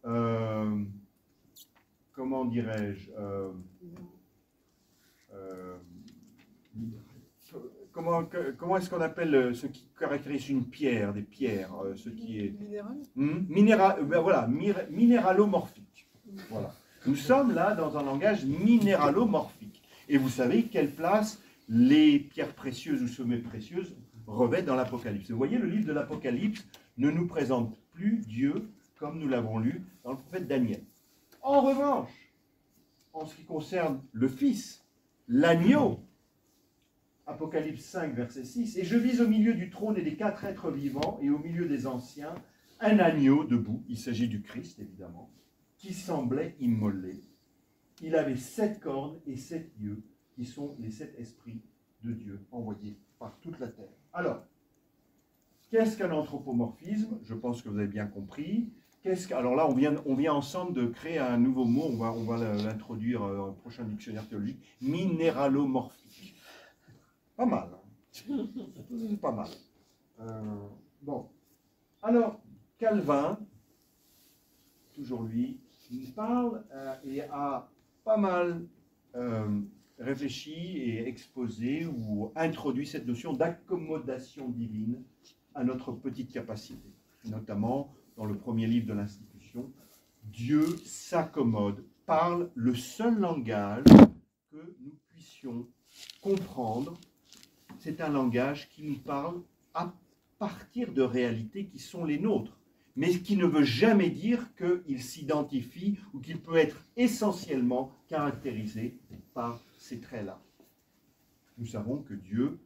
comment dirais-je, comment est-ce qu'on appelle ce qui caractérise une pierre, des pierres, ce qui est voilà, minéralomorphique. Voilà. Nous sommes là dans un langage minéralomorphique. Et vous savez quelle place les pierres précieuses ou semées précieuses revêtent dans l'Apocalypse. Vous voyez, le livre de l'Apocalypse ne nous présente plus Dieu comme nous l'avons lu dans le prophète Daniel. En revanche, en ce qui concerne le Fils, l'agneau, Apocalypse 5, verset 6, « Et je vis au milieu du trône et des 4 êtres vivants, et au milieu des anciens, un agneau debout. » Il s'agit du Christ, évidemment, qui semblait immolé. Il avait 7 cornes et 7 yeux, qui sont les 7 esprits de Dieu envoyés par toute la terre. Alors, qu'est-ce qu'un anthropomorphisme? Je pense que vous avez bien compris. Alors là, on vient ensemble de créer un nouveau mot, on va l'introduire dans le prochain dictionnaire théologique, minéralomorphique. Pas mal. Hein? C'est pas mal. Bon. Alors, Calvin, toujours lui, il parle et a pas mal réfléchi et exposé ou introduit cette notion d'accommodation divine à notre petite capacité, notamment dans le premier livre de l'Institut citation, Dieu s'accommode, parle le seul langage que nous puissions comprendre. C'est un langage qui nous parle à partir de réalités qui sont les nôtres, mais qui ne veut jamais dire qu'il s'identifie ou qu'il peut être essentiellement caractérisé par ces traits-là. Nous savons que Dieu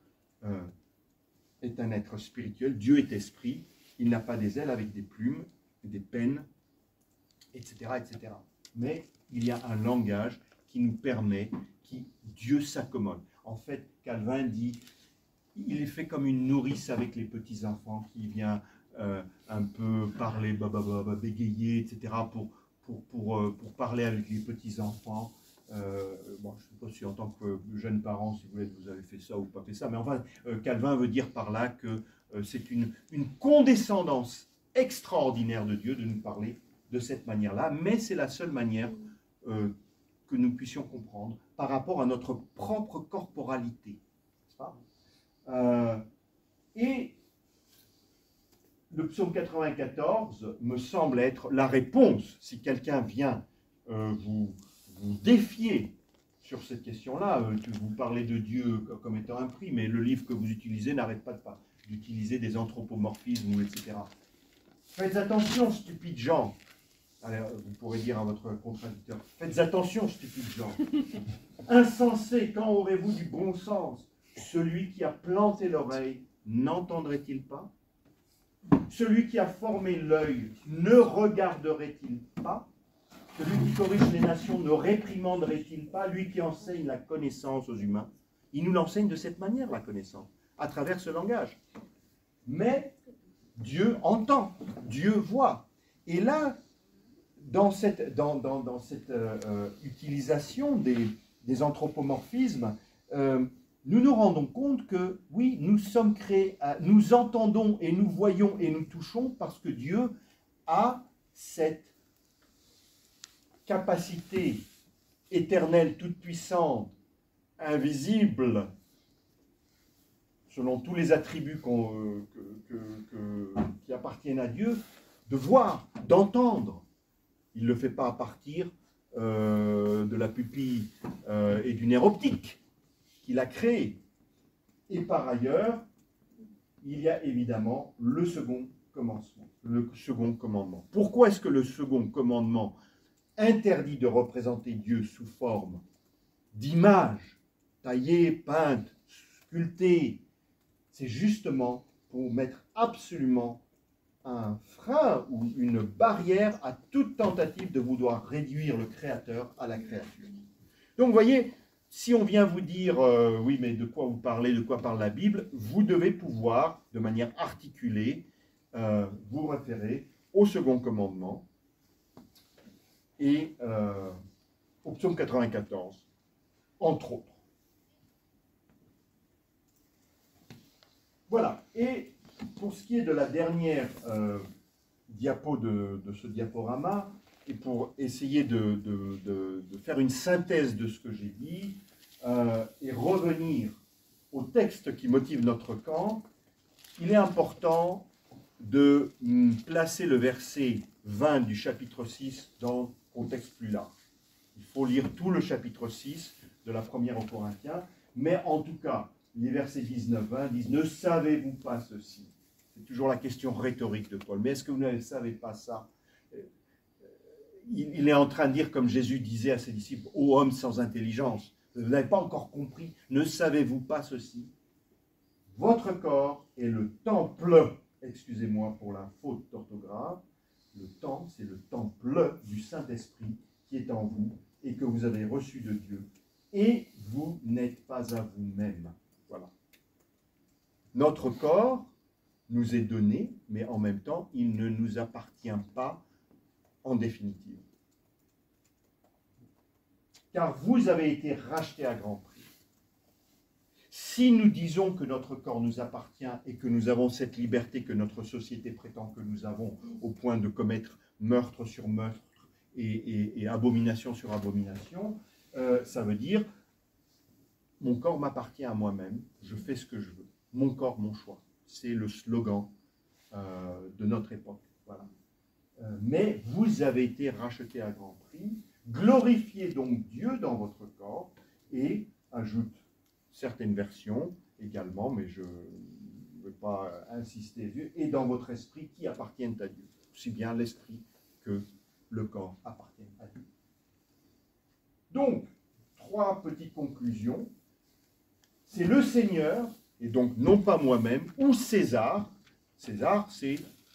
est un être spirituel, Dieu est esprit, il n'a pas des ailes avec des plumes, des pennes, etc., etc. Mais il y a un langage qui nous permet, Dieu s'accommode. En fait, Calvin dit, il est fait comme une nourrice avec les petits-enfants qui vient un peu parler, bégayer, etc., pour parler avec les petits-enfants. Bon, je ne sais pas si en tant que jeune parent, si vous avez fait ça ou pas fait ça, mais enfin, Calvin veut dire par là que c'est une condescendance extraordinaire de Dieu de nous parler de cette manière-là, mais c'est la seule manière que nous puissions comprendre par rapport à notre propre corporalité. N'est-ce pas ? Et le psaume 94 me semble être la réponse, si quelqu'un vient vous défier sur cette question-là, vous parlez de Dieu comme étant un prix, mais le livre que vous utilisez n'arrête pas d'utiliser des anthropomorphismes, etc. Faites attention, stupides gens. Alors, vous pourrez dire à votre contradicteur, faites attention, stupides gens. Insensé, quand aurez-vous du bon sens? Celui qui a planté l'oreille, n'entendrait-il pas? Celui qui a formé l'œil, ne regarderait-il pas? Celui qui corrige les nations, ne réprimanderait-il pas? Lui qui enseigne la connaissance aux humains, il nous l'enseigne de cette manière, la connaissance, à travers ce langage. Mais Dieu entend, Dieu voit. Et là, dans cette utilisation des anthropomorphismes, nous nous rendons compte que, oui, nous sommes créés, nous entendons et nous voyons et nous touchons parce que Dieu a cette capacité éternelle, toute-puissante, invisible, selon tous les attributs qui appartiennent à Dieu, de voir, d'entendre. Il ne le fait pas à partir de la pupille et du nerf optique qu'il a créé. Et par ailleurs, il y a évidemment le second commencement, le second commandement. Pourquoi est-ce que le second commandement interdit de représenter Dieu sous forme d'images taillées, peintes, sculptées? C'est justement pour mettre absolument un frein ou une barrière à toute tentative de vouloir réduire le Créateur à la créature. Donc, vous voyez, si on vient vous dire oui, mais de quoi vous parlez, de quoi parle la Bible, vous devez pouvoir, de manière articulée, vous référer au second commandement et au psaume 94, entre autres. Voilà. Et pour ce qui est de la dernière diapo de ce diaporama, et pour essayer de faire une synthèse de ce que j'ai dit, et revenir au texte qui motive notre camp, il est important de placer le verset 20 du chapitre 6 dans un contexte plus large. Il faut lire tout le chapitre 6 de la première aux Corinthiens, mais en tout cas, les versets 19-20 disent « Ne savez-vous pas ceci ?» C'est toujours la question rhétorique de Paul. Mais est-ce que vous ne savez pas ça? Il est en train de dire, comme Jésus disait à ses disciples, « Ô homme sans intelligence, vous n'avez pas encore compris, ne savez-vous pas ceci? Votre corps est le temple, excusez-moi pour la faute d'orthographe, le temple, c'est le temple du Saint-Esprit qui est en vous et que vous avez reçu de Dieu, et vous n'êtes pas à vous-même. » Voilà. Notre corps nous est donné, mais en même temps, il ne nous appartient pas en définitive. Car vous avez été rachetés à grand prix. Si nous disons que notre corps nous appartient et que nous avons cette liberté que notre société prétend que nous avons au point de commettre meurtre sur meurtre et abomination sur abomination, ça veut dire mon corps m'appartient à moi-même, je fais ce que je veux. Mon corps, mon choix. C'est le slogan de notre époque. Voilà. mais vous avez été rachetés à grand prix. Glorifiez donc Dieu dans votre corps, et ajoute certaines versions également, mais je ne veux pas insister dessus, et dans votre esprit qui appartiennent à Dieu. Aussi bien l'esprit que le corps appartiennent à Dieu. Donc, 3 petites conclusions. C'est le Seigneur, et donc non pas moi-même, ou César. César, c'est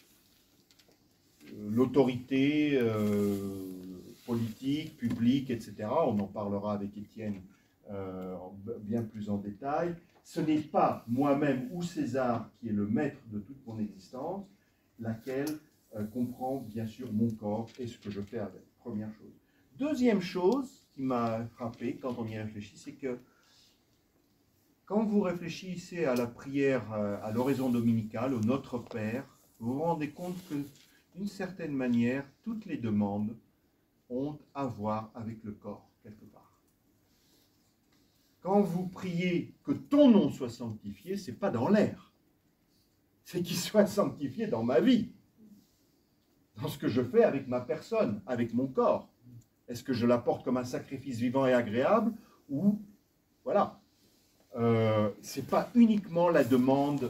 l'autorité politique, publique, etc. On en parlera avec Étienne bien plus en détail. Ce n'est pas moi-même ou César qui est le maître de toute mon existence, laquelle comprend bien sûr mon corps et ce que je fais avec. Première chose. Deuxième chose qui m'a frappé quand on y réfléchit, c'est que quand vous réfléchissez à la prière, à l'oraison dominicale, au Notre Père, vous vous rendez compte que, d'une certaine manière, toutes les demandes ont à voir avec le corps, quelque part. Quand vous priez que ton nom soit sanctifié, ce n'est pas dans l'air. C'est qu'il soit sanctifié dans ma vie, dans ce que je fais avec ma personne, avec mon corps. Est-ce que je l'apporte comme un sacrifice vivant et agréable ou, voilà. Ce n'est pas uniquement la demande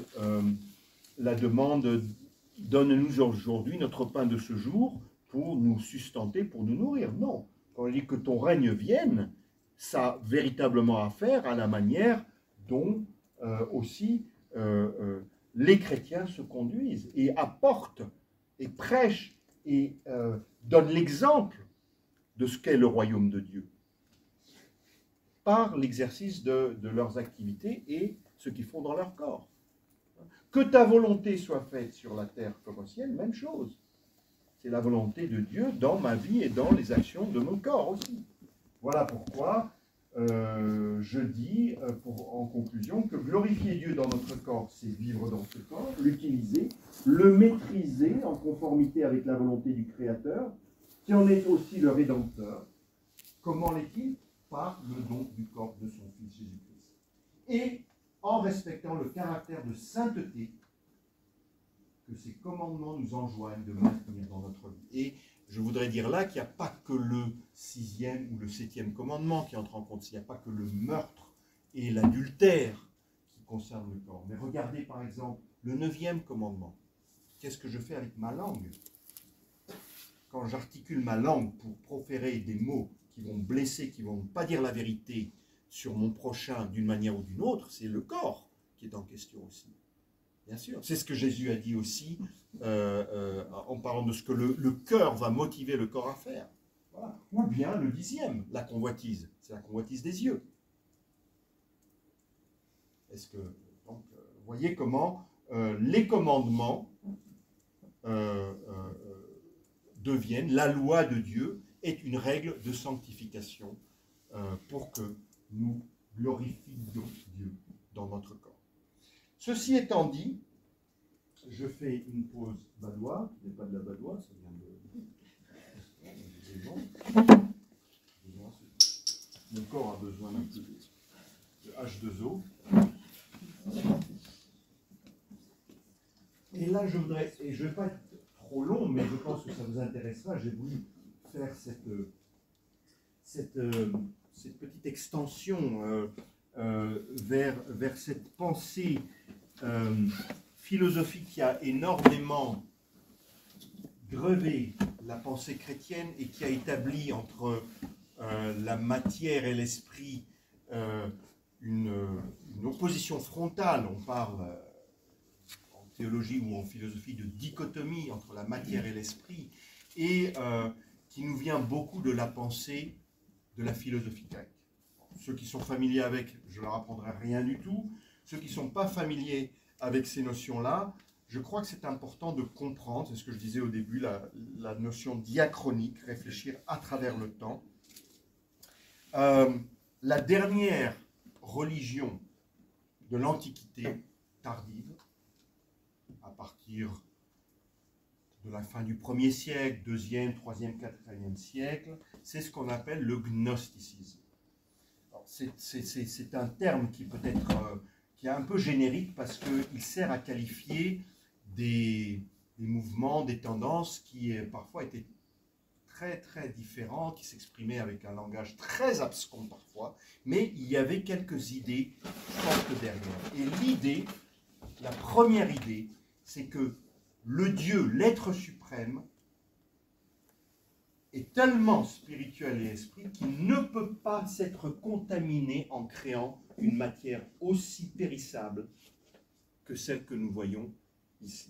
donne-nous aujourd'hui notre pain de ce jour pour nous sustenter, pour nous nourrir. Non. Quand on dit que ton règne vienne, ça a véritablement affaire à la manière dont aussi les chrétiens se conduisent et apportent et prêchent et donnent l'exemple de ce qu'est le royaume de Dieu par l'exercice de leurs activités et ce qu'ils font dans leur corps. Que ta volonté soit faite sur la terre comme au ciel, même chose. C'est la volonté de Dieu dans ma vie et dans les actions de mon corps aussi. Voilà pourquoi je dis en conclusion que glorifier Dieu dans notre corps, c'est vivre dans ce corps, l'utiliser, le maîtriser en conformité avec la volonté du Créateur, qui en est aussi le Rédempteur. Comment l'est-il? Par le don du corps de son Fils Jésus-Christ. Et en respectant le caractère de sainteté que ces commandements nous enjoignent de maintenir dans notre vie. Et je voudrais dire là qu'il n'y a pas que le 6e ou le 7e commandement qui entre en compte, il n'y a pas que le meurtre et l'adultère qui concernent le corps. Mais regardez par exemple le 9e commandement. Qu'est-ce que je fais avec ma langue? Quand j'articule ma langue pour proférer des mots qui vont blesser, qui ne vont pas dire la vérité sur mon prochain d'une manière ou d'une autre, c'est le corps qui est en question aussi. Bien sûr. C'est ce que Jésus a dit aussi en parlant de ce que le cœur va motiver le corps à faire. Voilà. Ou bien le 10e, la convoitise. C'est la convoitise des yeux. Est-ce que, donc, vous voyez comment les commandements deviennent, la loi de Dieu est une règle de sanctification pour que nous glorifions Dieu dans notre corps. Ceci étant dit, je fais une pause badoie, ce n'est pas de la badoie, ça vient de... Mon corps a besoin d'un peu de H2O. Et là, je voudrais, et je ne vais pas être trop long, mais je pense que ça vous intéressera, j'ai voulu faire cette petite extension vers cette pensée philosophique qui a énormément grevé la pensée chrétienne et qui a établi entre la matière et l'esprit une opposition frontale. On parle en théologie ou en philosophie de dichotomie entre la matière et l'esprit, et qui nous vient beaucoup de la pensée de la philosophie grecque. Ceux qui sont familiers avec, je ne leur apprendrai rien du tout. Ceux qui ne sont pas familiers avec ces notions-là, je crois que c'est important de comprendre, c'est ce que je disais au début, la notion diachronique, réfléchir à travers le temps. La dernière religion de l'Antiquité tardive, à partir de la fin du 1er siècle, 2e, 3e, 4e siècle, c'est ce qu'on appelle le gnosticisme. C'est un terme qui peut être qui est un peu générique parce qu'il sert à qualifier des des mouvements, des tendances qui parfois étaient très très différents, qui s'exprimaient avec un langage très abscon parfois, mais il y avait quelques idées fortes derrière. Et l'idée, la première idée, c'est que le Dieu, l'être suprême, est tellement spirituel et esprit qu'il ne peut pas s'être contaminé en créant une matière aussi périssable que celle que nous voyons ici.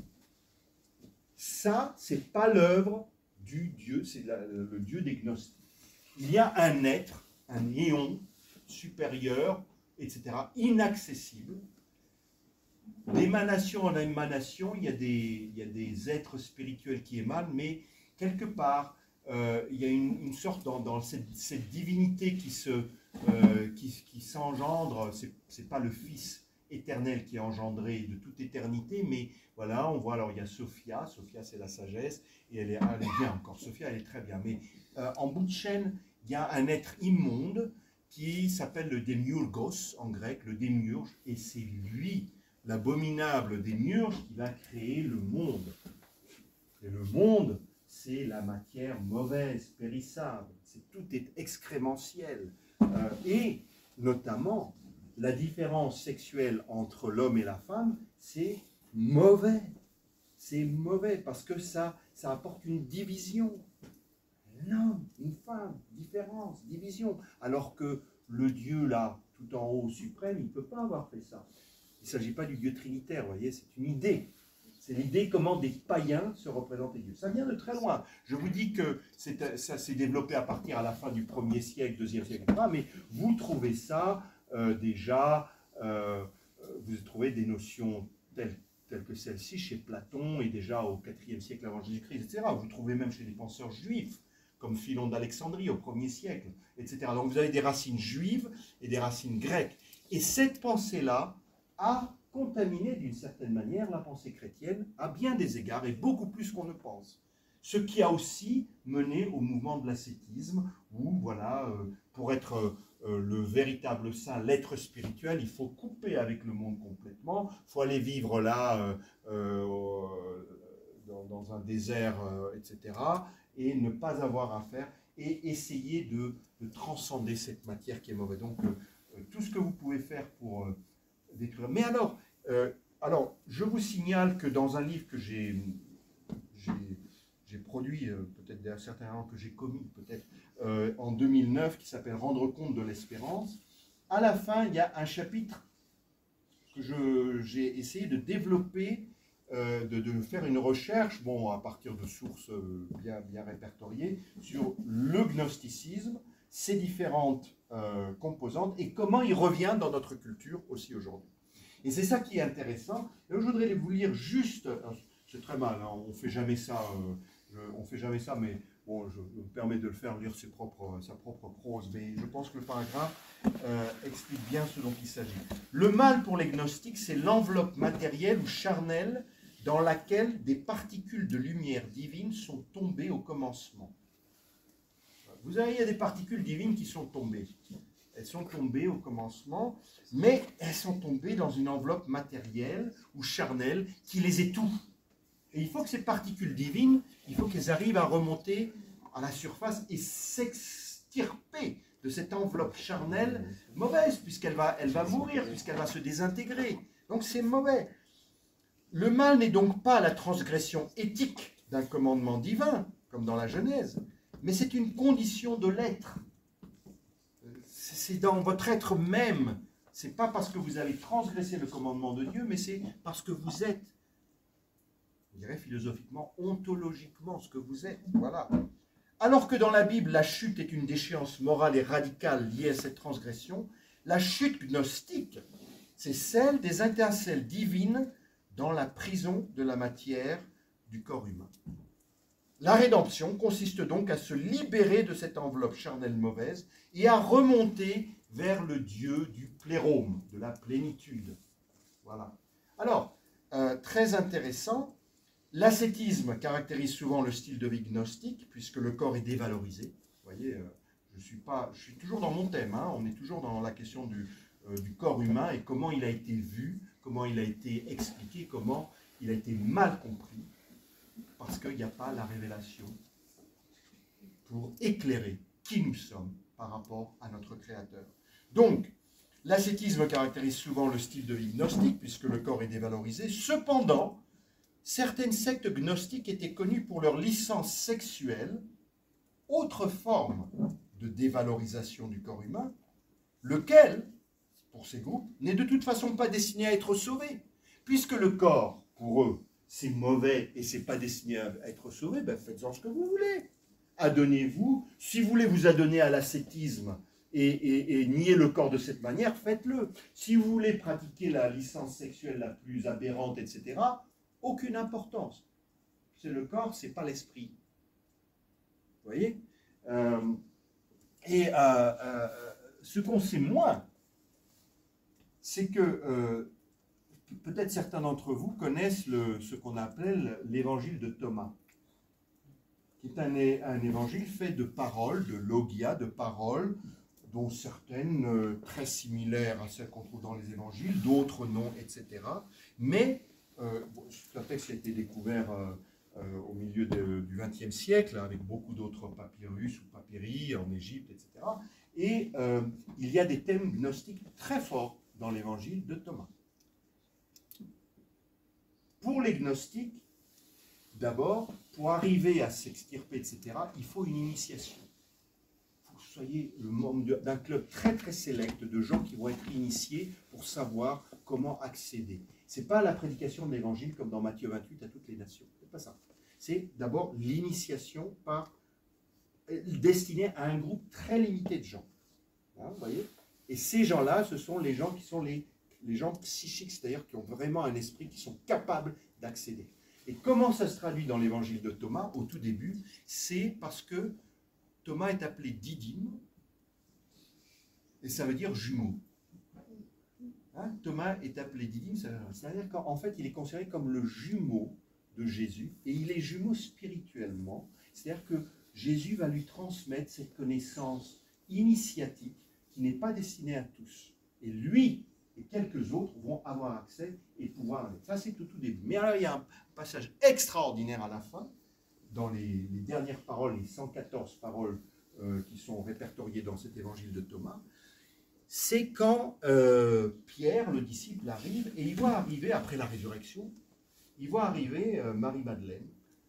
Ça, c'est pas l'œuvre du Dieu, c'est le Dieu des gnostiques. Il y a un être, un néon supérieur, etc., inaccessible. D'émanation en émanation, il y a des êtres spirituels qui émanent, mais quelque part, il y a une sorte dans cette divinité qui s'engendre, c'est pas le Fils éternel qui est engendré de toute éternité, mais voilà, on voit, alors il y a Sophia c'est la sagesse, et elle est bien encore, Sophia elle est très bien, mais en bout de chaîne, il y a un être immonde qui s'appelle le Démiurgos en grec, le démiurge, et c'est lui, l'abominable démiurge, qui va créer le monde. Et le monde, c'est la matière mauvaise, périssable, tout est excrémentiel. Et notamment, la différence sexuelle entre l'homme et la femme, c'est mauvais. C'est mauvais parce que ça apporte une division. Un homme, une femme, différence, division. Alors que le Dieu là, tout en haut, suprême, il ne peut pas avoir fait ça. Il ne s'agit pas du Dieu trinitaire, vous voyez, c'est une idée. C'est l'idée comment des païens se représentaient Dieu. Ça vient de très loin. Je vous dis que ça s'est développé à partir à la fin du 1er siècle, 2e siècle, etc. Mais vous trouvez ça déjà, vous trouvez des notions telles que celle-ci chez Platon et déjà au 4e siècle avant Jésus-Christ, etc. Vous trouvez même chez les penseurs juifs, comme Philon d'Alexandrie au 1er siècle, etc. Donc vous avez des racines juives et des racines grecques. Et cette pensée-là a contaminé d'une certaine manière la pensée chrétienne à bien des égards et beaucoup plus qu'on ne pense. Ce qui a aussi mené au mouvement de l'ascétisme où, voilà, pour être le véritable saint, l'être spirituel, il faut couper avec le monde complètement, il faut aller vivre là, dans un désert, etc., et ne pas avoir à faire, et essayer de transcender cette matière qui est mauvaise. Donc, tout ce que vous pouvez faire pour détruire. Mais alors, je vous signale que dans un livre que j'ai produit, peut-être d'un certain an que j'ai commis, peut-être en 2009, qui s'appelle « Rendre compte de l'espérance », à la fin, il y a un chapitre que j'ai essayé de développer, de faire une recherche, bon, à partir de sources bien répertoriées, sur le gnosticisme, ses différentes composantes, et comment il revient dans notre culture aussi aujourd'hui. Et c'est ça qui est intéressant. Et je voudrais vous lire juste, c'est très mal, hein, on ne fait jamais ça, mais bon, je me permets de le faire, lire sa propre prose, mais je pense que le paragraphe explique bien ce dont il s'agit. Le mal pour les gnostiques, c'est l'enveloppe matérielle ou charnelle dans laquelle des particules de lumière divine sont tombées au commencement. Vous savez, il y a des particules divines qui sont tombées. Elles sont tombées au commencement, mais elles sont tombées dans une enveloppe matérielle ou charnelle qui les étouffe. Et il faut que ces particules divines, il faut qu'elles arrivent à remonter à la surface et s'extirper de cette enveloppe charnelle mauvaise, puisqu'elle va mourir, puisqu'elle va se désintégrer. Donc c'est mauvais. Le mal n'est donc pas la transgression éthique d'un commandement divin, comme dans la Genèse, mais c'est une condition de l'être. C'est dans votre être même. C'est pas parce que vous avez transgressé le commandement de Dieu, mais c'est parce que vous êtes, je dirais philosophiquement, ontologiquement, ce que vous êtes. Voilà. Alors que dans la Bible, la chute est une déchéance morale et radicale liée à cette transgression, la chute gnostique, c'est celle des étincelles divines dans la prison de la matière du corps humain. La rédemption consiste donc à se libérer de cette enveloppe charnelle mauvaise et à remonter vers le Dieu du plérome, de la plénitude. Voilà. Alors, très intéressant, l'ascétisme caractérise souvent le style de vie gnostique, puisque le corps est dévalorisé. Vous voyez, je suis toujours dans mon thème, hein, on est toujours dans la question du corps humain et comment il a été vu, comment il a été expliqué, comment il a été mal compris parce qu'il n'y a pas la révélation pour éclairer qui nous sommes par rapport à notre Créateur. Donc, l'ascétisme caractérise souvent le style de vie gnostique, puisque le corps est dévalorisé. Cependant, certaines sectes gnostiques étaient connues pour leur licence sexuelle, autre forme de dévalorisation du corps humain, lequel, pour ces groupes, n'est de toute façon pas destiné à être sauvé. Puisque le corps, pour eux, c'est mauvais et c'est pas destiné à être sauvé, ben faites-en ce que vous voulez. Adonnez-vous. Si vous voulez vous adonner à l'ascétisme et nier le corps de cette manière, faites-le. Si vous voulez pratiquer la licence sexuelle la plus aberrante, etc., aucune importance. C'est le corps, c'est pas l'esprit. Vous voyez ce qu'on sait moins, c'est que peut-être certains d'entre vous connaissent ce qu'on appelle l'évangile de Thomas, qui est un évangile fait de paroles, de logia, de paroles, dont certaines très similaires à celles qu'on trouve dans les évangiles, d'autres non, etc. Mais c'est un texte qui a été découvert au milieu du XXe siècle, avec beaucoup d'autres papyrus ou papyri en Égypte, etc. Et il y a des thèmes gnostiques très forts dans l'évangile de Thomas. Pour les gnostiques, d'abord, pour arriver à s'extirper, etc., il faut une initiation. Il faut que vous soyez le membre d'un club très très sélect de gens qui vont être initiés pour savoir comment accéder. Ce n'est pas la prédication de l'évangile comme dans Matthieu 28 à toutes les nations. C'est pas ça. C'est d'abord l'initiation destinée à un groupe très limité de gens. Hein, vous voyez ? Et ces gens-là, ce sont les gens qui sont les gens psychiques, c'est-à-dire qui ont vraiment un esprit, qui sont capables d'accéder. Et comment ça se traduit dans l'évangile de Thomas, au tout début? C'est parce que Thomas est appelé Didyme, et ça veut dire jumeau. Hein, Thomas est appelé Didyme, ça veut dire qu'en fait, il est considéré comme le jumeau de Jésus, et il est jumeau spirituellement, c'est-à-dire que Jésus va lui transmettre cette connaissance initiatique qui n'est pas destinée à tous. Et lui et quelques autres vont avoir accès et pouvoir aller. Ça, c'est tout début. Mais alors, il y a un passage extraordinaire à la fin, dans les dernières paroles, les 114 paroles qui sont répertoriées dans cet évangile de Thomas. C'est quand Pierre, le disciple, arrive, et il voit arriver, après la résurrection, il voit arriver Marie-Madeleine.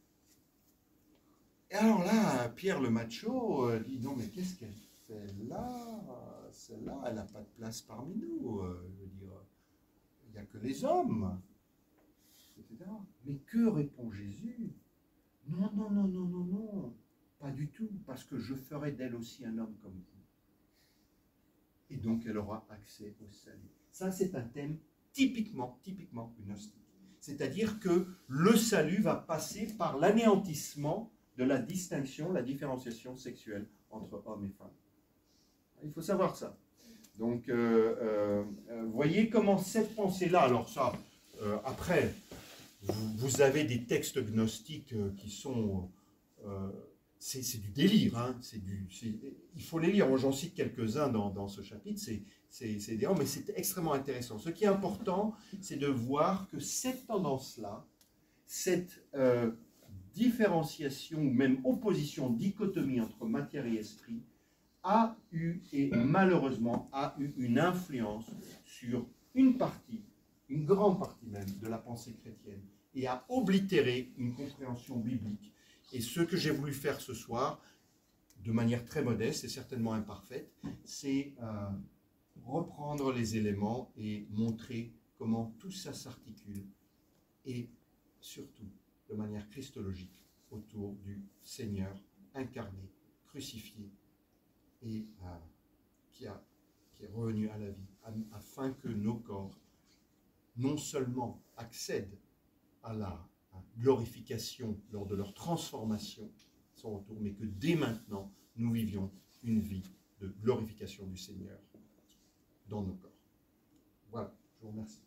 Et alors là, Pierre le macho dit, non mais qu'est-ce qu'elle fait là? Celle-là, elle n'a pas de place parmi nous. Je veux dire, il n'y a que les hommes, etc. Mais que répond Jésus? Non, non, non, non, non, non, pas du tout, parce que je ferai d'elle aussi un homme comme vous. Et donc elle aura accès au salut. Ça, c'est un thème typiquement gnostique. C'est-à-dire que le salut va passer par l'anéantissement de la distinction, la différenciation sexuelle entre hommes et femmes. Il faut savoir ça. Donc, voyez comment cette pensée-là, alors ça, après, vous avez des textes gnostiques qui sont... c'est du délire, hein, il faut les lire. J'en cite quelques-uns dans ce chapitre, c'est délirant, mais c'est extrêmement intéressant. Ce qui est important, c'est de voir que cette tendance-là, cette différenciation ou même opposition, dichotomie entre matière et esprit, a eu et malheureusement a eu une influence sur une partie, une grande partie même de la pensée chrétienne et a oblitéré une compréhension biblique. Et ce que j'ai voulu faire ce soir, de manière très modeste et certainement imparfaite, c'est reprendre les éléments et montrer comment tout ça s'articule et surtout de manière christologique autour du Seigneur incarné, crucifié et qui est revenu à la vie, afin que nos corps non seulement accèdent à la glorification lors de leur transformation, son retour, mais que dès maintenant, nous vivions une vie de glorification du Seigneur dans nos corps. Voilà, je vous remercie.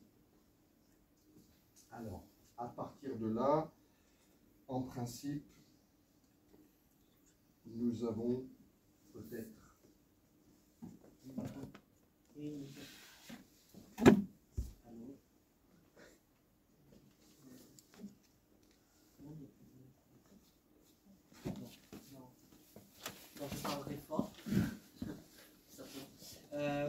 Alors, à partir de là, en principe, nous avons peut-être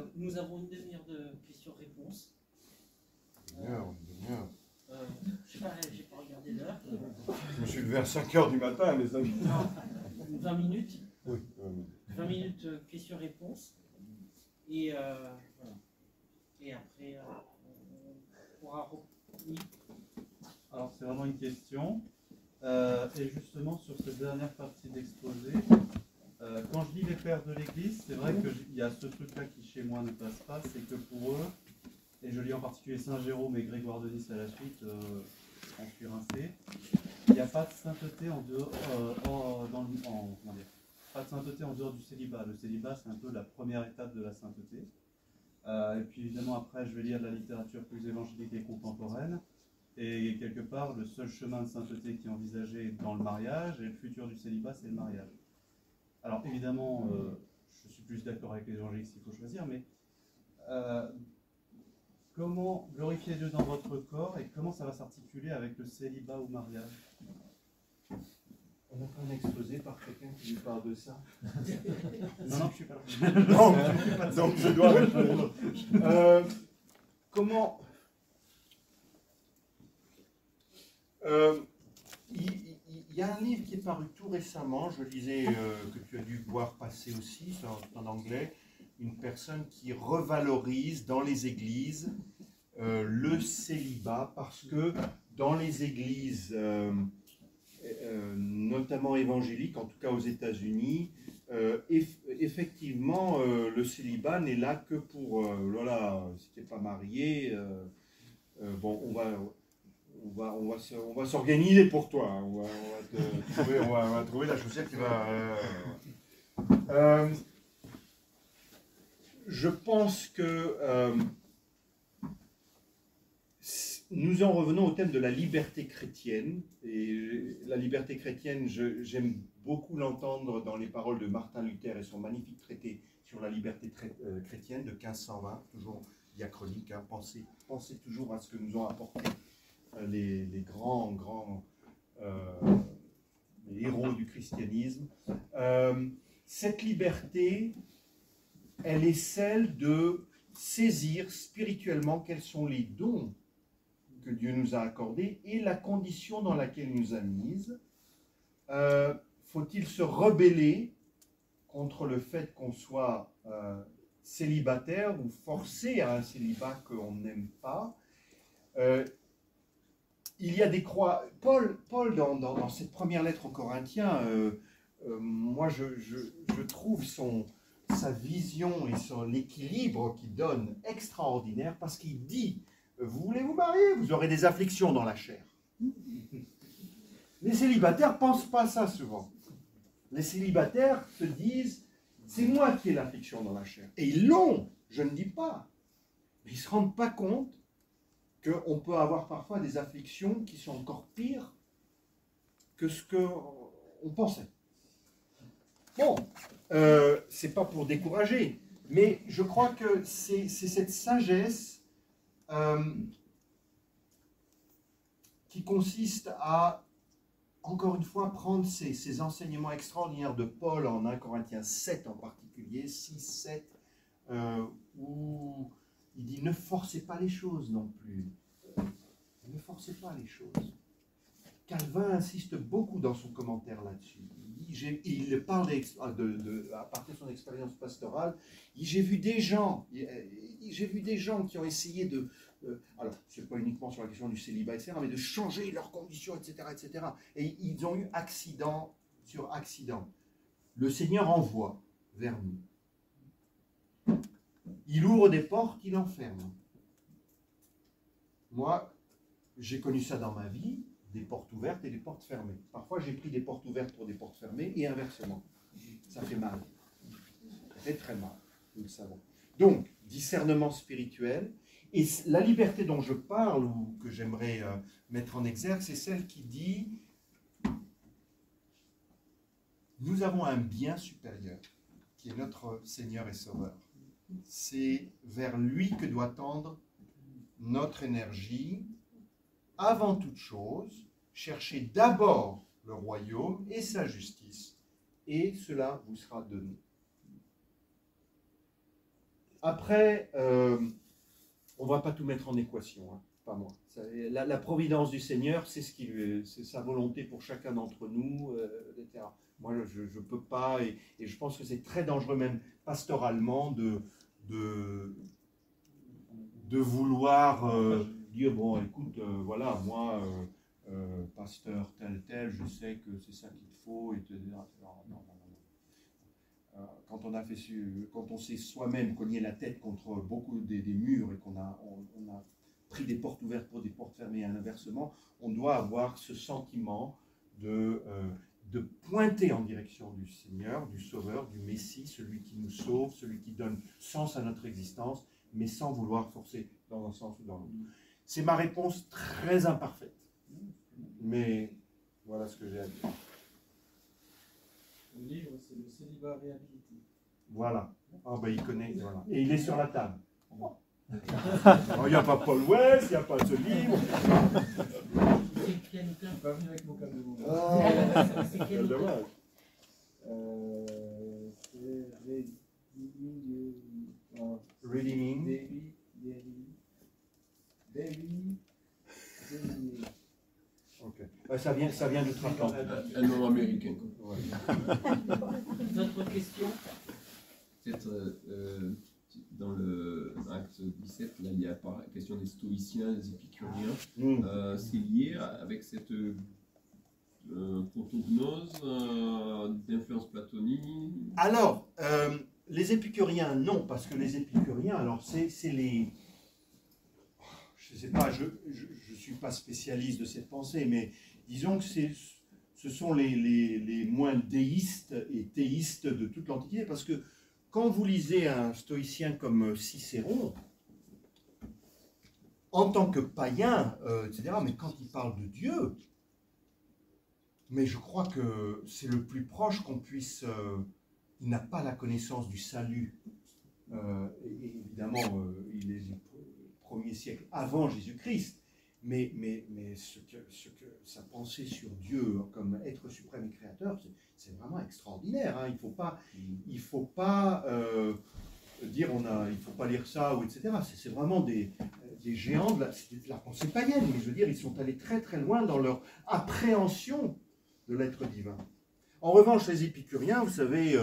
Nous avons une demi-heure de questions-réponses. Une heure. Je sais pas, j'ai pas regardé l'heure. Je me suis levé à 5 heures du matin, mes amis. Non, 20 minutes. Oui. 20 minutes questions-réponses. Et voilà. Et après, on pourra. Oui. Alors, c'est vraiment une question. Et justement, sur cette dernière partie d'exposé, quand je lis les pères de l'Église, c'est vrai qu'il y a ce truc-là qui, chez moi, ne passe pas, c'est que pour eux, et je lis en particulier Saint Jérôme et Grégoire de Nice à la suite, en suis rincé, il n'y a pas de sainteté en dehors, comment dire, pas de sainteté en dehors du célibat. Le célibat, c'est un peu la première étape de la sainteté. Et puis évidemment, après, je vais lire de la littérature plus évangélique et contemporaine. Et quelque part, le seul chemin de sainteté qui est envisagé dans le mariage, et le futur du célibat, c'est le mariage. Alors évidemment, je suis plus d'accord avec les évangéliques s'il faut choisir, mais comment glorifier Dieu dans votre corps et comment ça va s'articuler avec le célibat ou mariage? On n'a pas un exposé par quelqu'un qui nous parle de ça? Non, je ne suis pas là. donc je dois répondre. Comment... Il y a un livre qui est paru tout récemment, je lisais, que tu as dû voir passer aussi, c'est en anglais, une personne qui revalorise dans les églises le célibat, parce que dans les églises, notamment évangéliques, en tout cas aux États-Unis, effectivement, le célibat n'est là que pour, voilà, si tu n'es pas marié, bon, on va s'organiser pour toi. Hein. On va trouver la chaussure qui va. Je pense que nous en revenons au thème de la liberté chrétienne. Et la liberté chrétienne, j'aime beaucoup l'entendre dans les paroles de Martin Luther et son magnifique traité sur la liberté chrétienne de 1520, toujours diachronique. Hein. Pensez toujours à ce que nous ont apporté les grands les héros du christianisme. Cette liberté, elle est celle de saisir spirituellement quels sont les dons que Dieu nous a accordés et la condition dans laquelle il nous a mises. Faut-il se rebeller contre le fait qu'on soit célibataire ou forcé à un célibat qu'on n'aime pas? Il y a des croix. Paul dans cette première lettre aux Corinthiens, moi je trouve sa vision et son équilibre qu'il donne extraordinaire, parce qu'il dit, vous voulez vous marier, vous aurez des afflictions dans la chair. Les célibataires ne pensent pas ça souvent. Les célibataires se disent, c'est moi qui ai l'affliction dans la chair. Et ils l'ont, je ne dis pas. Mais ils ne se rendent pas compte qu'on peut avoir parfois des afflictions qui sont encore pires que ce qu'on pensait. Bon, c'est pas pour décourager, mais je crois que c'est cette sagesse qui consiste à, encore une fois, prendre ces enseignements extraordinaires de Paul en 1 Corinthiens 7 en particulier, 6, 7, où il dit, ne forcez pas les choses non plus. Ne forcez pas les choses. Calvin insiste beaucoup dans son commentaire là-dessus. Il parle à partir de son expérience pastorale. J'ai vu des gens qui ont essayé de... alors, ce n'est pas uniquement sur la question du célibat, etc., mais de changer leurs conditions, etc., etc. Et ils ont eu accident sur accident. Le Seigneur envoie vers nous. Il ouvre des portes, il enferme. Moi, j'ai connu ça dans ma vie, des portes ouvertes et des portes fermées. Parfois, j'ai pris des portes ouvertes pour des portes fermées et inversement. Ça fait mal. Ça fait très mal, nous le savons. Donc, discernement spirituel. Et la liberté dont je parle, ou que j'aimerais mettre en exergue, c'est celle qui dit nous avons un bien supérieur, qui est notre Seigneur et Sauveur. C'est vers lui que doit tendre notre énergie. Avant toute chose, cherchez d'abord le royaume et sa justice, et cela vous sera donné. Après, on ne va pas tout mettre en équation, hein, pas moi. La providence du Seigneur, c'est sa volonté pour chacun d'entre nous, etc. Moi, je ne peux pas, et je pense que c'est très dangereux même pastoralement de vouloir dire, bon, écoute, voilà, moi, pasteur tel, je sais que c'est ça qu'il faut, etc. Non. Quand on s'est soi-même cogné la tête contre beaucoup des murs et qu'on a pris des portes ouvertes pour des portes fermées et inversement, on doit avoir ce sentiment de pointer en direction du Seigneur, du Sauveur, du Messie, celui qui nous sauve, celui qui donne sens à notre existence, mais sans vouloir forcer dans un sens ou dans l'autre. C'est ma réponse très imparfaite, mais voilà ce que j'ai à dire. Le livre, c'est le célibat réhabilité. Voilà. Ah ben il connaît, voilà. Et il est sur la table. Il n'y a pas Paul West, il n'y a pas ce livre. C'est quel auteur? Je suis pas venu avec mon cadeau. C'est quel auteur? C'est Reading. David. Ok. Ça vient d'outre-Atlantique. Un nom américain. Ouais. D'autres questions? Peut-être dans le acte 17, là, il y a la question des stoïciens, des épicuriens. C'est lié avec cette protognose d'influence platonique. Alors, les épicuriens, non, parce que les épicuriens, alors c'est les... Je ne sais pas, je ne suis pas spécialiste de cette pensée, mais disons que ce sont les moins déistes et théistes de toute l'Antiquité, parce que quand vous lisez un stoïcien comme Cicéron, en tant que païen, etc., mais quand il parle de Dieu, mais je crois que c'est le plus proche qu'on puisse... il n'a pas la connaissance du salut. Et évidemment, il est du 1er siècle avant Jésus-Christ, mais ce que sa pensée sur Dieu comme être suprême et créateur, c'est vraiment extraordinaire. Hein. Il faut pas dire il faut pas lire ça, ou etc. C'est vraiment des géants de la pensée païenne, mais je veux dire, ils sont allés très très loin dans leur appréhension de l'être divin. En revanche, les épicuriens, vous savez,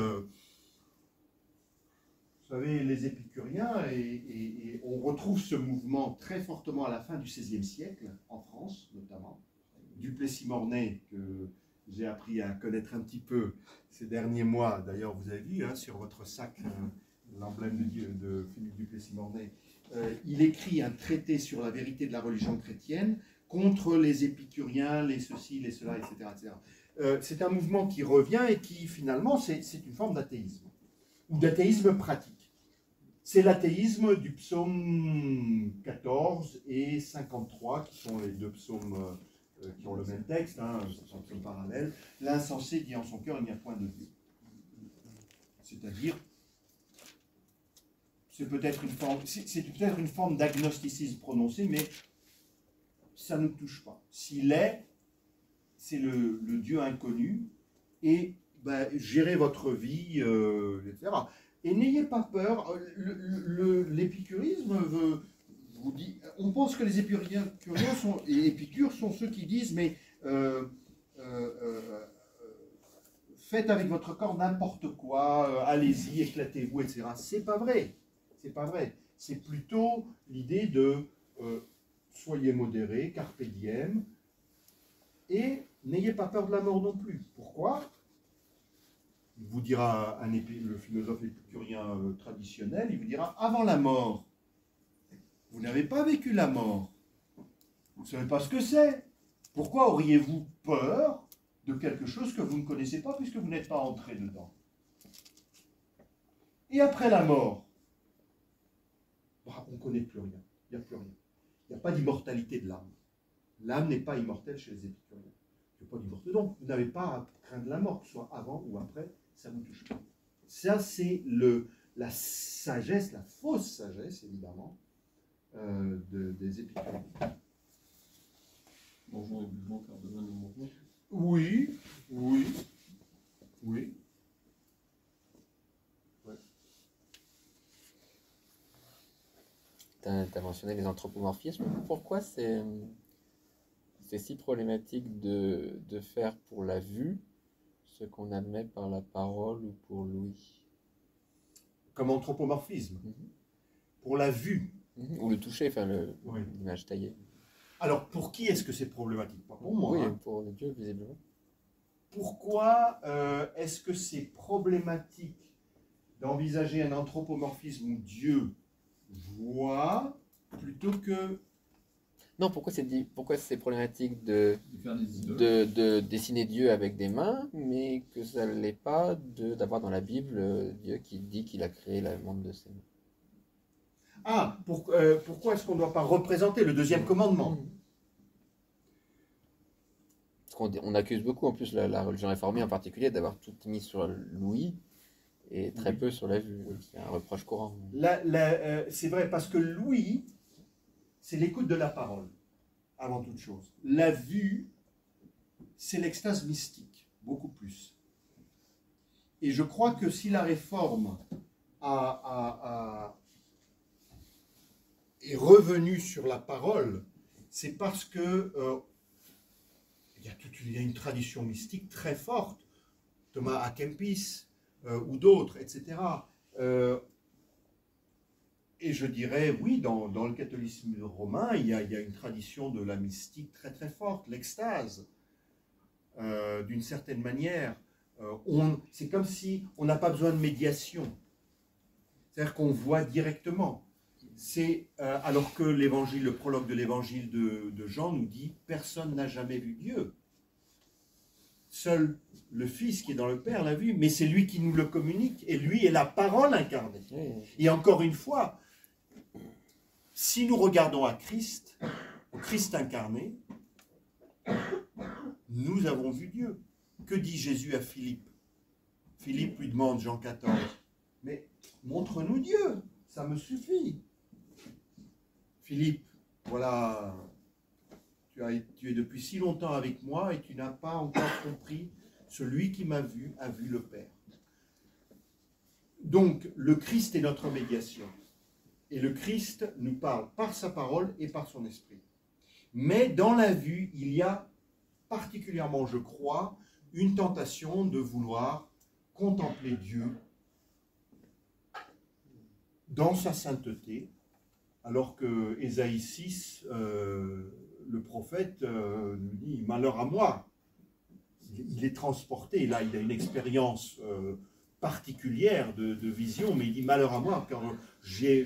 les épicuriens, et on retrouve ce mouvement très fortement à la fin du XVIe siècle, en France notamment. Duplessis-Mornay, que j'ai appris à connaître un petit peu ces derniers mois. D'ailleurs, vous avez vu sur votre sac l'emblème de Philippe Duplessis-Mornay. Il écrit un traité sur la vérité de la religion chrétienne contre les épicuriens, les ceci, les cela, etc. C'est un mouvement qui revient et qui, finalement, c'est une forme d'athéisme, ou d'athéisme pratique. C'est l'athéisme du psaume 14 et 53, qui sont les deux psaumes qui ont le même texte, ce sont des psaumes parallèles. L'insensé dit en son cœur, il n'y a point de Dieu. C'est-à-dire, c'est peut-être une forme d'agnosticisme prononcé, mais ça ne nous touche pas. S'il est, c'est le Dieu inconnu, et gérez votre vie, etc. Et n'ayez pas peur, l'épicurisme vous dit, on pense que les épicuriens et Épicure sont ceux qui disent, mais faites avec votre corps n'importe quoi, allez-y, éclatez-vous, etc. C'est pas vrai, c'est pas vrai. C'est plutôt l'idée de soyez modérés, carpe diem, et n'ayez pas peur de la mort non plus. Pourquoi ? Il vous dira, le philosophe épicurien traditionnel, il vous dira, avant la mort, vous n'avez pas vécu la mort. Vous ne savez pas ce que c'est. Pourquoi auriez-vous peur de quelque chose que vous ne connaissez pas puisque vous n'êtes pas entré dedans? Et après la mort, on ne connaît plus rien. Il n'y a plus rien. Il n'y a pas d'immortalité de l'âme. L'âme n'est pas immortelle chez les épicuriens. Il n'y a pas d'immortalité. Donc, vous n'avez pas à craindre la mort, que ce soit avant ou après, ça ne vous touche pas. Ça, c'est la sagesse, la fausse sagesse, évidemment, des épicuriens. Mangeons et buvons car demain nous mourrons. Oui. Ouais. tu as mentionné les anthropomorphismes. Pourquoi c'est si problématique de faire pour la vue ce qu'on admet par la parole ou pour l'ouïe? Comme anthropomorphisme. Mhm. Pour la vue. Ou le toucher, enfin Oui. l'image taillée. Alors, pour qui est-ce que c'est problématique? Pas pour moi. Oui, Hein. pour Dieu, visiblement. Pourquoi est-ce que c'est problématique d'envisager un anthropomorphisme où Dieu voit plutôt que... Non, pourquoi c'est problématique de faire des idoles. de dessiner Dieu avec des mains, mais que ça ne l'est pas d'avoir dans la Bible Dieu qui dit qu'il a créé le monde de ses mains. Ah, pourquoi est-ce qu'on ne doit pas représenter le deuxième commandement? Parce qu'on accuse beaucoup, en plus, la religion réformée en particulier, d'avoir tout mis sur l'ouïe et très peu sur la vue. C'est un reproche courant. C'est vrai, parce que l'ouïe, c'est l'écoute de la parole, avant toute chose. La vue, c'est l'extase mystique, beaucoup plus. Et je crois que si la réforme est revenue sur la parole, c'est parce que il y a une tradition mystique très forte. Thomas à Kempis ou d'autres, etc. Et je dirais, oui, dans le catholicisme romain, il y a une tradition de la mystique très très forte, l'extase, d'une certaine manière. C'est comme si on n'a pas besoin de médiation. C'est-à-dire qu'on voit directement. Alors que l'évangile, le prologue de l'évangile de Jean nous dit « Personne n'a jamais vu Dieu ». Seul le Fils qui est dans le Père l'a vu, mais c'est lui qui nous le communique, et lui est la parole incarnée. Et encore une fois, si nous regardons à Christ, au Christ incarné, nous avons vu Dieu. Que dit Jésus à Philippe? Philippe lui demande, Jean 14, « Mais montre-nous Dieu, ça me suffit. » Philippe, voilà, tu es depuis si longtemps avec moi et tu n'as pas encore compris, celui qui m'a vu a vu le Père. Donc, le Christ est notre médiation. Et le Christ nous parle par sa parole et par son esprit. Mais dans la vue, il y a particulièrement, je crois, une tentation de vouloir contempler Dieu dans sa sainteté, alors que Ésaïe 6, le prophète nous dit « Malheur à moi ». Il est transporté, là il a une expérience particulière de vision, mais il dit « Malheur à moi, car je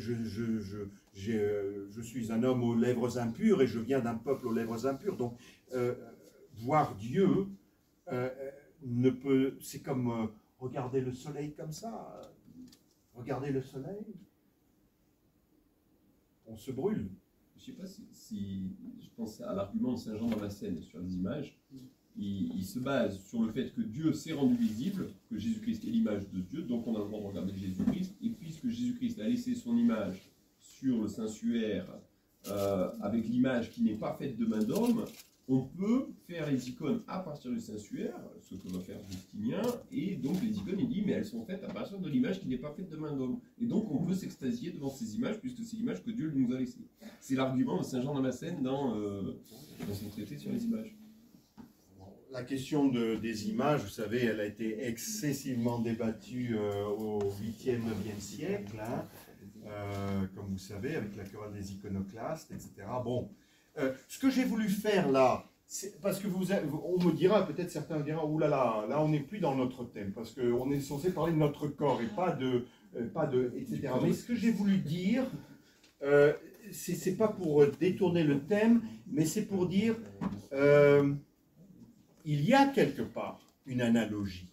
suis un homme aux lèvres impures et je viens d'un peuple aux lèvres impures. » Donc, voir Dieu, c'est comme regarder le soleil comme ça. Regardez le soleil, on se brûle. Je ne sais pas si je pense à l'argument de Saint Jean Damascène sur les images. Il se base sur le fait que Dieu s'est rendu visible, que Jésus-Christ est l'image de Dieu, donc on a le droit de regarder Jésus-Christ, et puisque Jésus-Christ a laissé son image sur le Saint-Suaire avec l'image qui n'est pas faite de main d'homme, on peut faire les icônes à partir du Saint-Suaire, ce que va faire Justinien, et donc les icônes, il dit, mais elles sont faites à partir de l'image qui n'est pas faite de main d'homme. Et donc on peut s'extasier devant ces images, puisque c'est l'image que Dieu nous a laissée. C'est l'argument de Saint Jean Damascène dans son traité sur les images. La question des images, vous savez, elle a été excessivement débattue au 8e, 9e siècle, hein, comme vous savez, avec la querelle des iconoclastes, etc. Bon, ce que j'ai voulu faire là, c'est parce que on me dira, peut-être certains me diront, oulala, là on n'est plus dans notre thème, parce qu'on est censé parler de notre corps et pas de etc. Mais ce que j'ai voulu dire, c'est pas pour détourner le thème, mais c'est pour dire, il y a quelque part une analogie.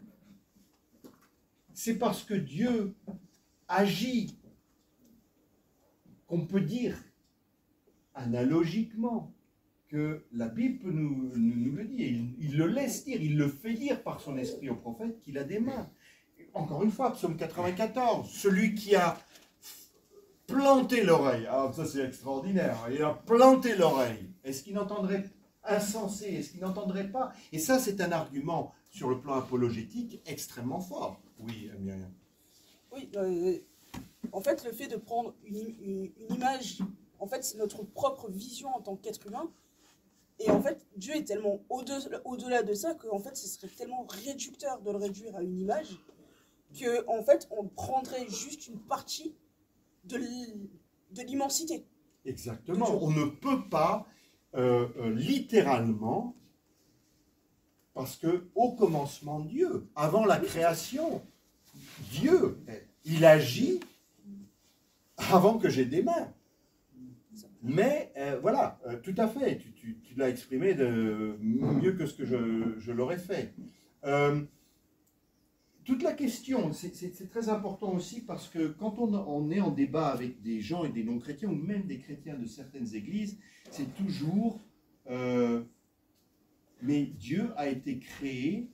C'est parce que Dieu agit qu'on peut dire analogiquement que la Bible nous le dit, et il le laisse dire, il le fait dire par son esprit au prophète qu'il a des mains. Encore une fois, psaume 94, celui qui a planté l'oreille, ah ça c'est extraordinaire, il a planté l'oreille, est-ce qu'il n'entendrait insensé, est-ce qu'il n'entendrait pas? Et ça c'est un argument sur le plan apologétique extrêmement fort. Oui, Myriam. Oui, en fait, le fait de prendre une image, en fait, c'est notre propre vision en tant qu'être humain. Et en fait, Dieu est tellement au-delà de ça qu'en fait, ce serait tellement réducteur de le réduire à une image que, en fait, on prendrait juste une partie de l'immensité. Exactement. On ne peut pas littéralement, parce que au commencement Dieu, avant la création, Dieu, il agit avant que j'ai des mains. Mais voilà, tout à fait, tu l'as exprimé mieux que ce que je l'aurais fait. Toute la question, c'est très important aussi parce que quand on est en débat avec des gens et des non-chrétiens, ou même des chrétiens de certaines églises, c'est toujours mais Dieu a été créé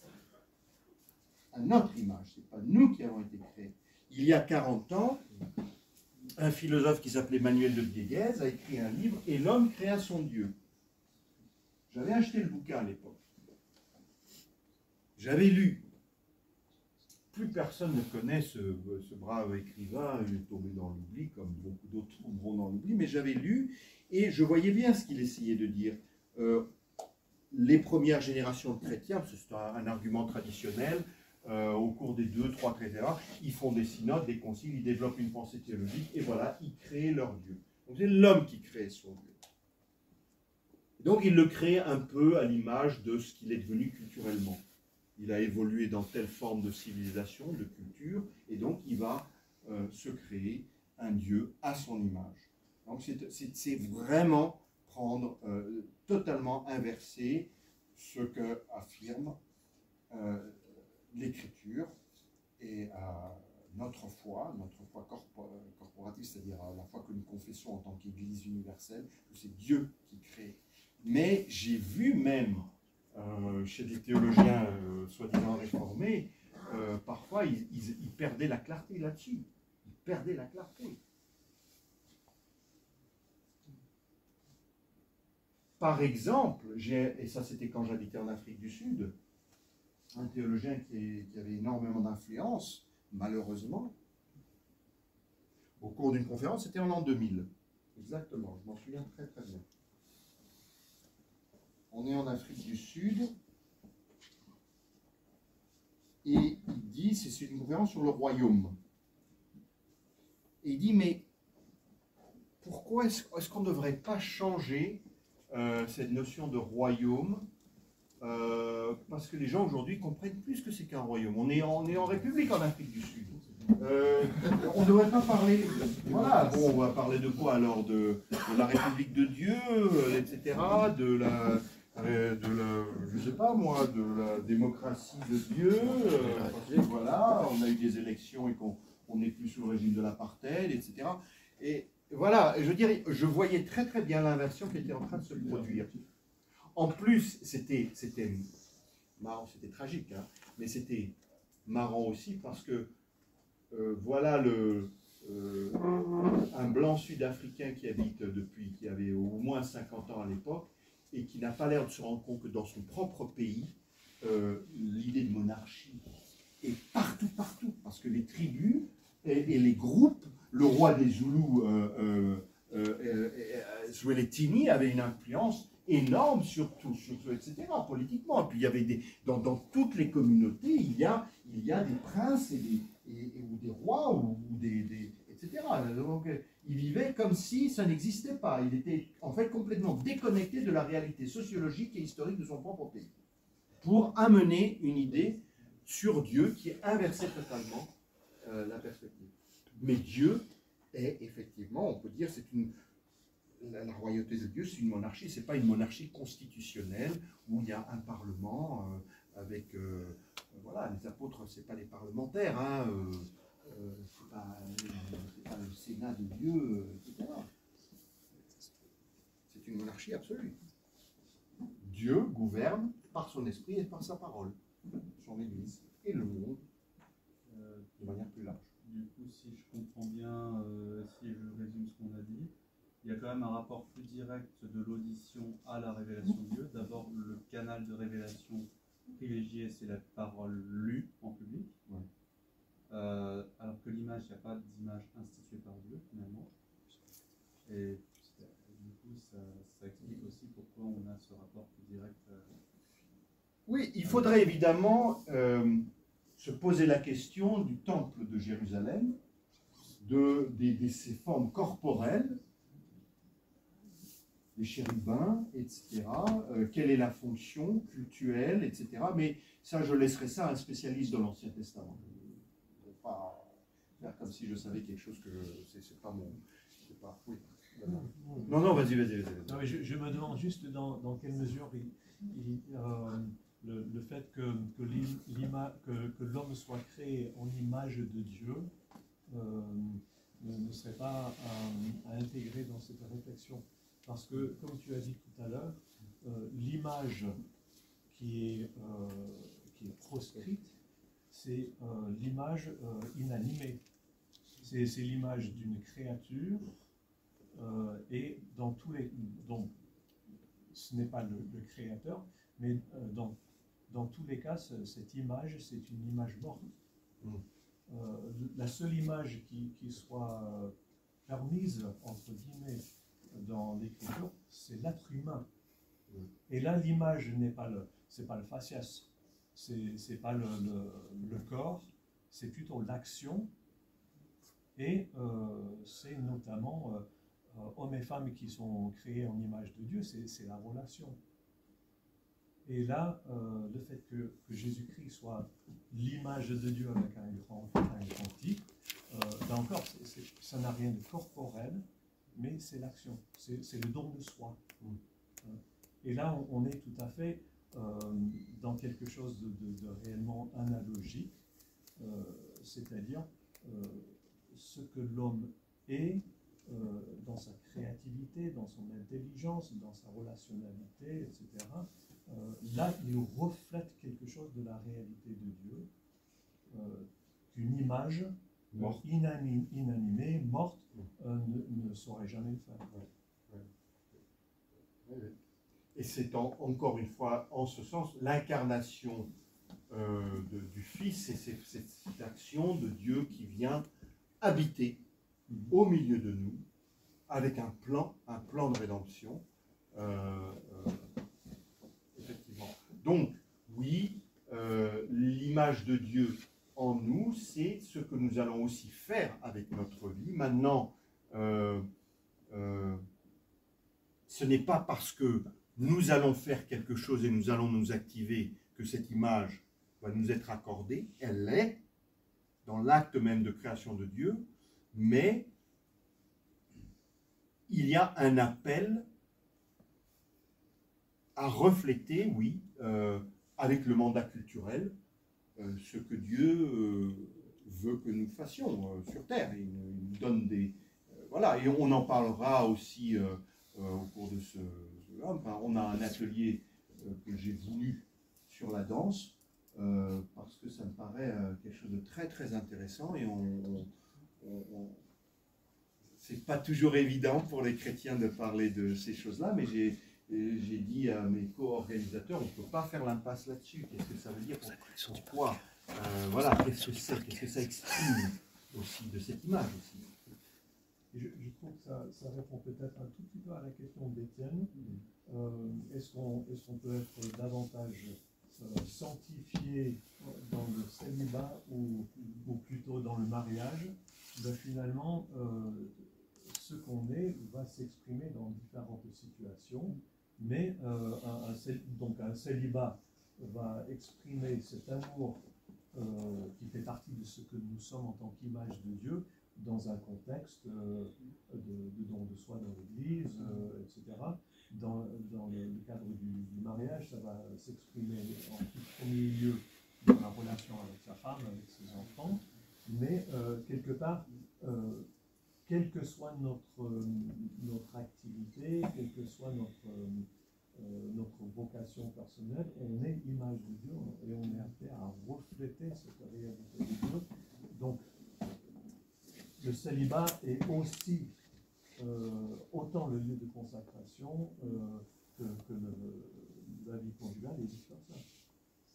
à notre image, ce n'est pas nous qui avons été créés. Il y a 40 ans, un philosophe qui s'appelait Manuel de Vieillez a écrit un livre « Et l'homme créa son Dieu ». J'avais acheté le bouquin à l'époque. J'avais lu. Plus personne ne connaît ce brave écrivain, il est tombé dans l'oubli, comme beaucoup d'autres tomberont dans l'oubli, mais j'avais lu et je voyais bien ce qu'il essayait de dire. Les premières générations de chrétiens, parce que c'est un argument traditionnel, au cours des 2, 3, etc., ils font des synodes, des conciles, ils développent une pensée théologique, et voilà, ils créent leur Dieu. Donc c'est l'homme qui crée son Dieu. Donc il le crée un peu à l'image de ce qu'il est devenu culturellement. Il a évolué dans telle forme de civilisation, de culture, et donc il va se créer un Dieu à son image. Donc c'est vraiment prendre, totalement inverser ce que affirme l'Écriture et notre foi corporative, c'est-à-dire la foi que nous confessons en tant qu'Église universelle, que c'est Dieu qui crée. Mais j'ai vu même chez des théologiens soi-disant réformés, parfois ils perdaient la clarté là-dessus. Ils perdaient la clarté. Par exemple, et ça c'était quand j'habitais en Afrique du Sud, un théologien qui avait énormément d'influence, malheureusement, au cours d'une conférence, c'était en l'an 2000. Exactement, je m'en souviens très très bien. On est en Afrique du Sud, et il dit, c'est une conférence sur le royaume. Et il dit, mais pourquoi est-ce qu'on ne devrait pas changer cette notion de royaume, parce que les gens aujourd'hui comprennent plus ce que c'est qu'un royaume. On est en République en Afrique du Sud. On ne devrait pas parler. Voilà, bon, on va parler de quoi alors, de la République de Dieu, etc., de la, je sais pas moi, de la démocratie de Dieu. Parce que voilà, on a eu des élections et qu'on n'est plus sous le régime de l'apartheid, etc. Et voilà, je veux dire, je voyais très très bien l'inversion qui était en train de se produire. En plus, c'était marrant, c'était tragique, hein, mais c'était marrant aussi parce que voilà un blanc sud-africain qui avait au moins 50 ans à l'époque et qui n'a pas l'air de se rendre compte que dans son propre pays, l'idée de monarchie est partout, parce que les tribus et les groupes, le roi des Zoulous, Zwelithini, avait une influence énorme sur tout, etc., politiquement. Et puis il y avait dans toutes les communautés, il y a des princes ou des rois, ou etc. Donc il vivait comme si ça n'existait pas. Il était en fait complètement déconnecté de la réalité sociologique et historique de son propre pays, pour amener une idée sur Dieu qui inversait totalement la perspective. Mais Dieu est effectivement, on peut dire, la royauté de Dieu, c'est une monarchie, c'est pas une monarchie constitutionnelle où il y a un parlement avec, voilà, les apôtres, c'est pas les parlementaires, hein, c'est pas le Sénat de Dieu, etc. C'est une monarchie absolue. Dieu gouverne par son esprit et par sa parole, son Église et le monde de manière plus large. Du coup, si je comprends bien, si je résume ce qu'on a dit, il y a quand même un rapport plus direct de l'audition à la révélation de Dieu. D'abord, le canal de révélation privilégié, c'est la parole lue en public. Ouais. alors que l'image, il n'y a pas d'image instituée par Dieu finalement. Et du coup, ça explique aussi pourquoi on a ce rapport plus direct. Oui, il faudrait évidemment se poser la question du temple de Jérusalem, de ces formes corporelles, les chérubins, etc. Quelle est la fonction cultuelle, etc. Mais ça, je laisserai ça à un spécialiste de l'Ancien Testament. Je ne vais pas faire comme si je savais quelque chose que c'est pas mon... Oui. Non, vas-y. Non, mais je me demande juste dans quelle mesure le fait que l'homme soit créé en image de Dieu ne serait pas à intégrer dans cette réflexion. Parce que, comme tu as dit tout à l'heure, l'image qui est proscrite, c'est l'image inanimée. C'est l'image d'une créature, et dans tous les... Donc, ce n'est pas le créateur, mais dans tous les cas, cette image, c'est une image morte. La seule image qui soit permise, entre guillemets, dans l'écriture, c'est l'être humain. Et là, l'image n'est pas c'est pas le faciès, c'est pas le corps, c'est plutôt l'action. Et c'est notamment hommes et femmes qui sont créés en image de Dieu, c'est la relation. Et là, le fait que Jésus-Christ soit l'image de Dieu avec un grand T, là encore, ça n'a rien de corporel, mais c'est l'action, c'est le don de soi. Et là, on est tout à fait dans quelque chose de réellement analogique, c'est-à-dire ce que l'homme est dans sa créativité, dans son intelligence, dans sa relationnalité, etc. Là, il reflète quelque chose de la réalité de Dieu, qu'une image inanimée, morte, ne saurait jamais le faire. Et c'est encore une fois, en ce sens, l'incarnation du Fils, c'est cette action de Dieu qui vient habiter au milieu de nous, avec un plan de rédemption. Effectivement. Donc, oui, l'image de Dieu en nous, c'est ce que nous allons aussi faire avec notre vie. Maintenant, ce n'est pas parce que nous allons faire quelque chose et nous allons nous activer que cette image va nous être accordée. Elle est dans l'acte même de création de Dieu, mais il y a un appel à refléter, oui, avec le mandat culturel, ce que Dieu veut que nous fassions sur Terre. Il nous donne des... voilà, et on en parlera aussi au cours de ce... Enfin, on a un atelier que j'ai voulu sur la danse, parce que ça me paraît quelque chose de très très intéressant, et c'est pas toujours évident pour les chrétiens de parler de ces choses-là, mais j'ai dit à mes co-organisateurs, on ne peut pas faire l'impasse là-dessus. Qu'est-ce que ça veut dire? Pourquoi? Voilà, qu'est-ce que c'est? Qu'est-ce que ça exprime aussi de cette image aussi? Je trouve que ça répond peut-être un tout petit peu à la question d'Étienne. Est-ce qu'on peut être davantage sanctifié dans le célibat ou plutôt dans le mariage? Ben finalement, ce qu'on est va s'exprimer dans différentes situations, mais donc un célibat va exprimer cet amour qui fait partie de ce que nous sommes en tant qu'image de Dieu, dans un contexte de don de soi dans l'Église, etc. Dans le cadre du mariage, ça va s'exprimer en tout premier lieu dans la relation avec sa femme, avec ses enfants, mais quelque part, quelle que soit notre activité, quelle que soit notre vocation personnelle, on est image de Dieu et on est appelé à refléter cette réalité de Dieu. Donc, le célibat est aussi autant le lieu de consacration que la vie conjugale et vice versa.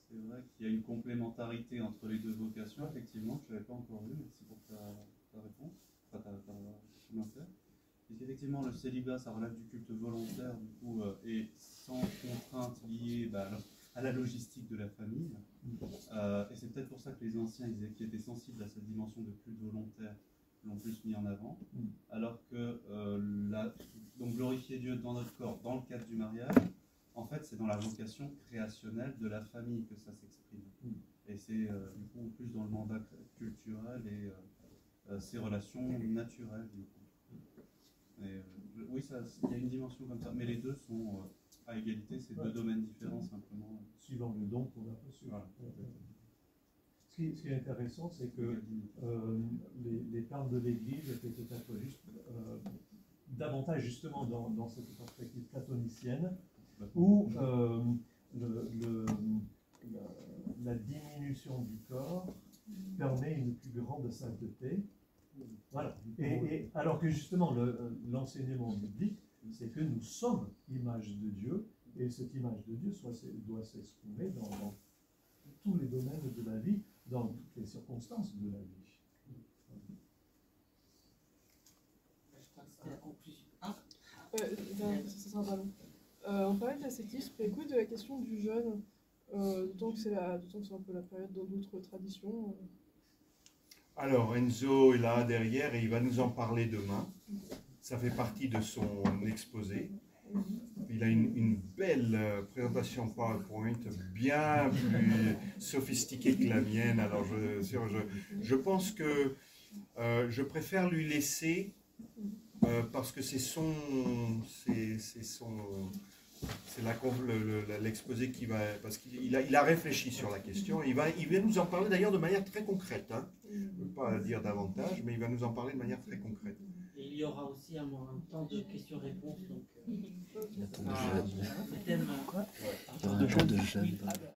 C'est vrai qu'il y a une complémentarité entre les deux vocations, effectivement, je ne l'avais pas encore vu, merci pour ta réponse, enfin ta commentaire. Puisqu'effectivement, le célibat, ça relève du culte volontaire, du coup, et sans contrainte liée à la logistique de la famille. Et c'est peut-être pour ça que les anciens, qui étaient sensibles à cette dimension de culte volontaire, l'ont plus mis en avant. Alors que donc glorifier Dieu dans notre corps, dans le cadre du mariage, en fait, c'est dans la vocation créationnelle de la famille que ça s'exprime. Et c'est du coup plus dans le mandat culturel et ces relations naturelles. Du coup. Oui, il y a une dimension comme ça, mais les deux sont à égalité, c'est deux domaines différents simplement. Suivant le don qu'on a reçu. Voilà. Ce qui est intéressant, c'est que les termes de l'Église étaient peut-être juste davantage justement dans cette perspective platonicienne, où la diminution du corps permet une plus grande sainteté. Voilà. Et alors que justement l'enseignement biblique, c'est que nous sommes image de Dieu, et cette image de Dieu doit s'exprimer dans tous les domaines de la vie, dans toutes les circonstances de la vie. Je crois que c'était la conclusion. Ça sera pas long. On parlait de l'ascétisme, et écoute, de la question du jeûne, d'autant que c'est un peu la période dans d'autres traditions. Alors, Enzo est là derrière et il va nous en parler demain. Ça fait partie de son exposé. Il a une belle présentation PowerPoint, bien plus sophistiquée que la mienne. Alors, je pense que je préfère lui laisser parce que c'est l'exposé qui va, parce qu'il a réfléchi sur la question. Il va nous en parler d'ailleurs de manière très concrète. Hein. Je ne veux pas dire davantage, mais il va nous en parler de manière très concrète. Et il y aura aussi un temps de questions-réponses. Donc, Il y a tant de jeunes. le thème. Il y aura un temps de jeunes.